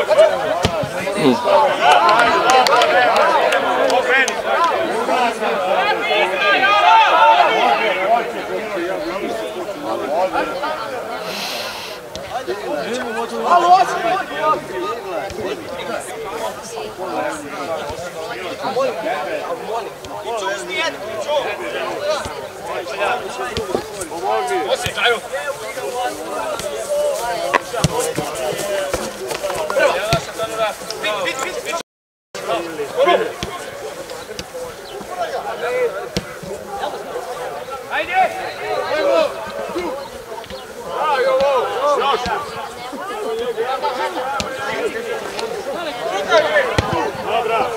Alo, osim! Osim, Čajro! Ajde! Dobra!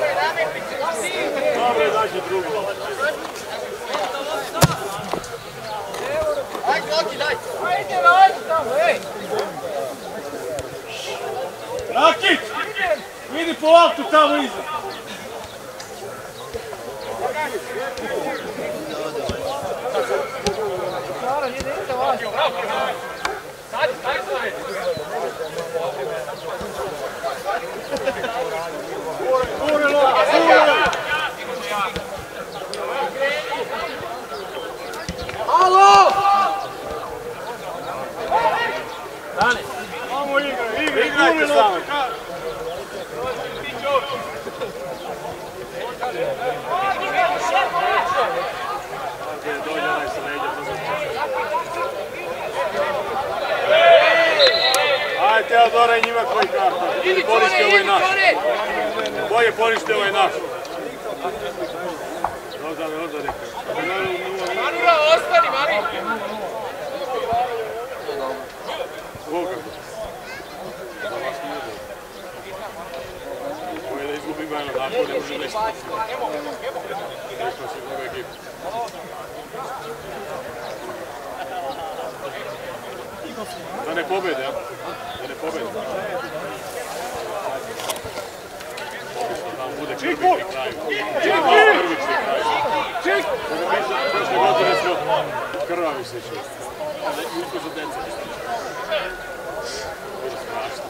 Dobra, dađe drugo. Ajde, Loki, daj! Ajde, ajde tamo, ej! Rakić! Vidi po loptu tamo iza. Sadi, sadi svoje! Kure lopta, kure! Alo! Dane! Vamo igra, igra, igrajte samo! Ajde, Teodora i njima koji karta. Koristi ovaj naš. Bolje koristi ovaj naš. Rozdane, rozdane. Manura, ostani, Mani! Koga? Ovo je da izgubim gledano tako, ne može nešto. Nešto se mnogo ekipa. Da ne pobede, ja? Da ne pobede. Tamo bude krvi pri kraju. Krvi pri kraju. Ček! Prošle godine smo krvavi se će. Usko za deca. Može strašno.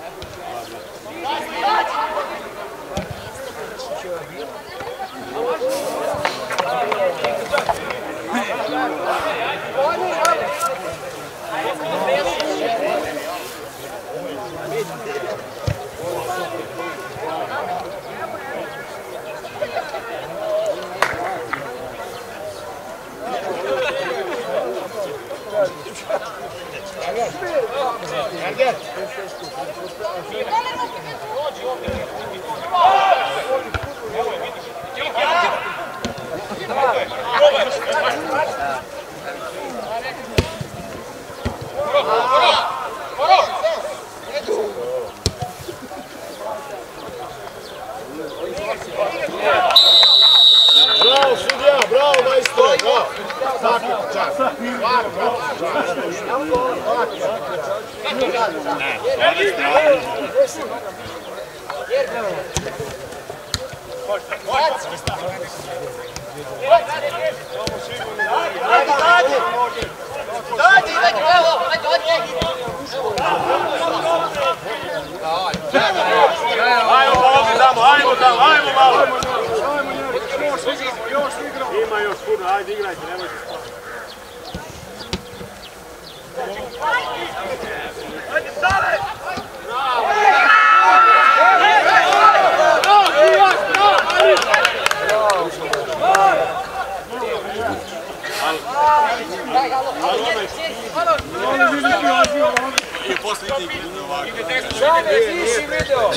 Bravo, sudija, bravo, majstore, bravo. Svaki čas. Ajmo pomoći tamo, ajmo tamo, ajmo malo. Ima još puno, ajde igrajte, nemojte spati. Ajde, stave! I posle ide igra ovako. Dane, viši video!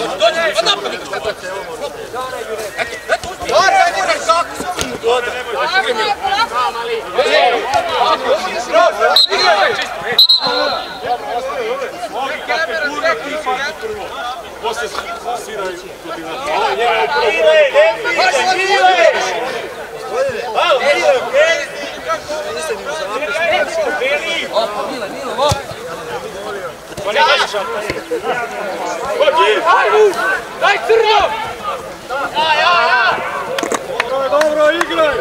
Daj crno! Ja, ja, ja! Dobro, dobro, igraj!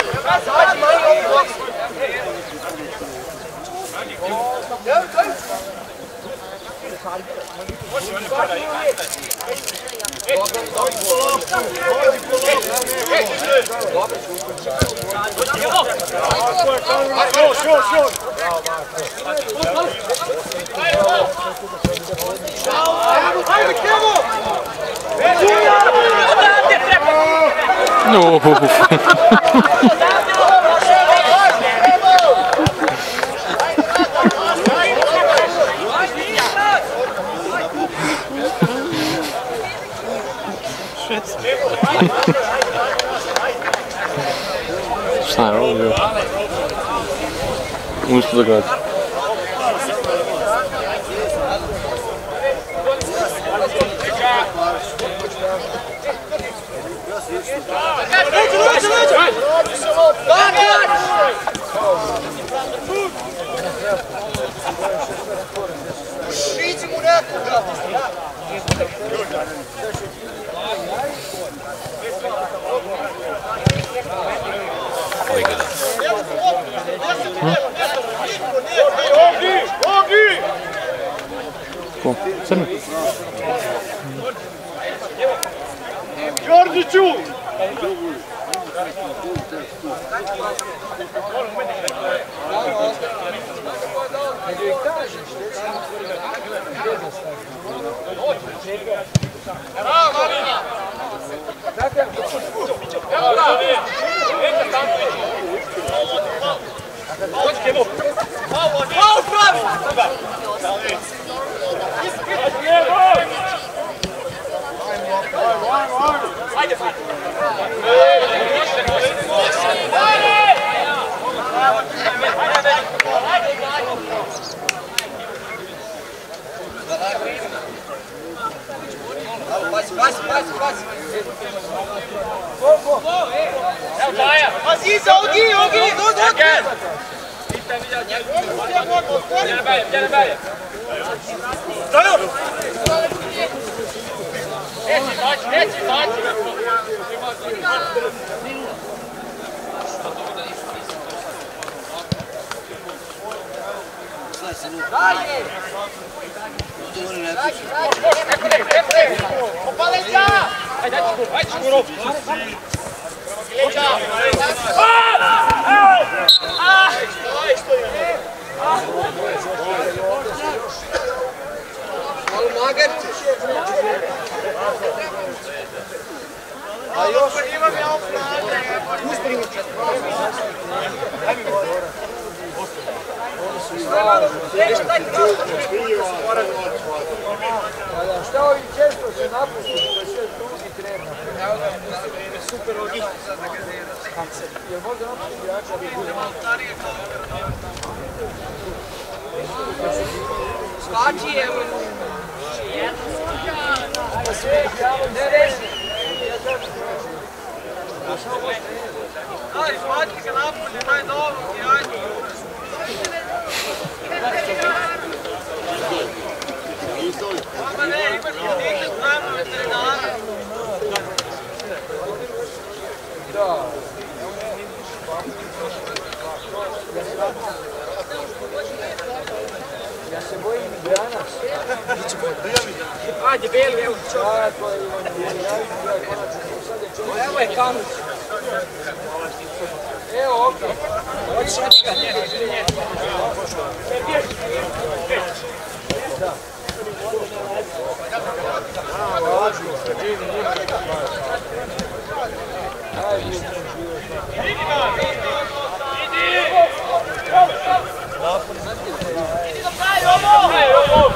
Još, još, još! Ajde, Kevo! No. Šta je ovo bio? Ušto da gleda. Šići mu nekoga! Ogi, ogi! Ko? Crni? Đorđiću! Pazi, pazi, pazi, pazi! Evo Baja! Aziza, Ogi, Ogi! Do, do, do! Gdje Baja, gdje Baja? Stanu! Neći mači, neći mači! Dalje! Opaleća! Ajde, ajde, Škuro! Leća! Malo magarče! A još imam ja oplade! Uspri mi čet! Šta ovi često se napusti, to je sve drugi trener. Evo da je super Ogi. Jer možda napusti igrača da bude malo. Skači, evo! Ne reši. Daj, smači ga napusti, daj dobro, ajde! Mama ne, imaš jedinice spremno veterinara. Da. Ja se bojim Igrana. Ajde, Beli, evo. Da, to je Ivan Igrana. Evo je Kanuć. Evo ovdje. Hoćeš vati ga? Da. A, važno, sredini njima. Ajde, Idi do kraja, ovo!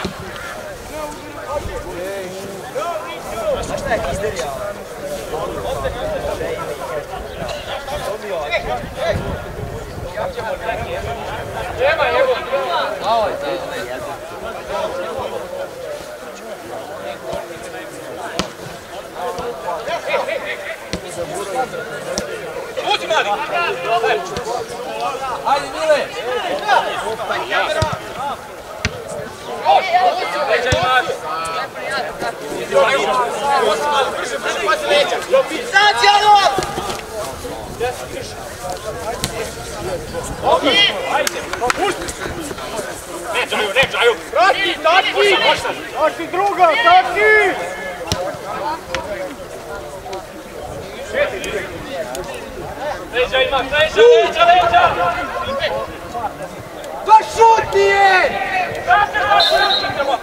A šta je histerija? Nema, evo! Ovo je to, ne. Uđi, Mari! Ne džaju, ne džaju! Taki, taki! Taki druga, taki! Leđa ima, leđa, leđa, leđa! Pa šuti je! Znate da se učitemo!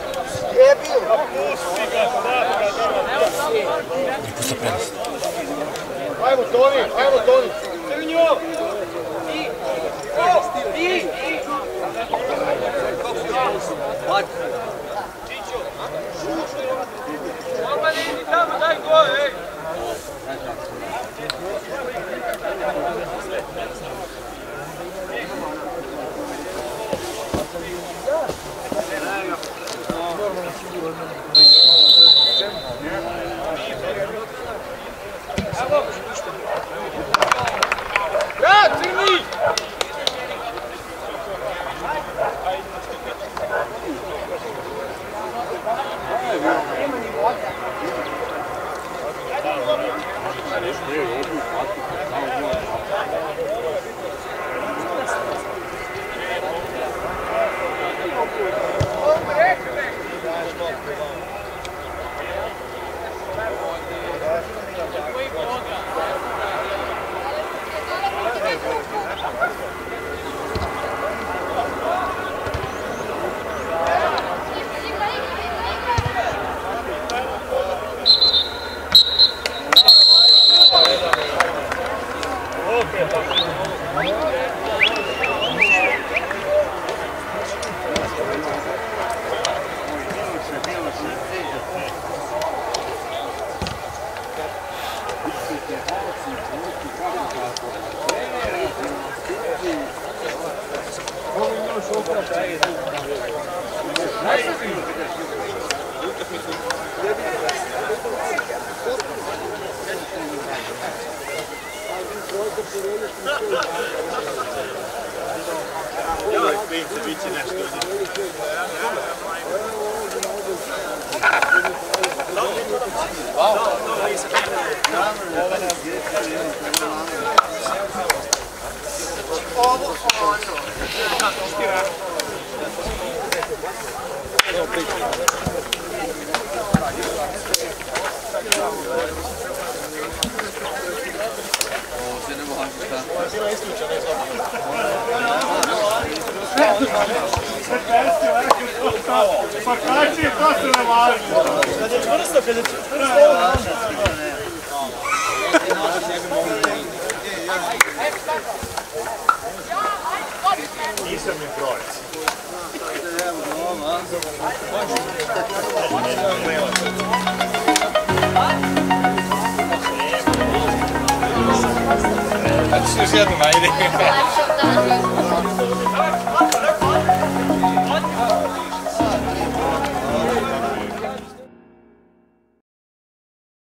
Ajmo Toni, ajmo Toni! Crnjo! I! O! I! Čićo! Mama ne idi tamo, daj gol, ej! Ja, Crni! Pa kači je to se ne važno. Kad je čvrsto, kad je čvrsto. Nisam mi trojic. Znači još jednom, ajde.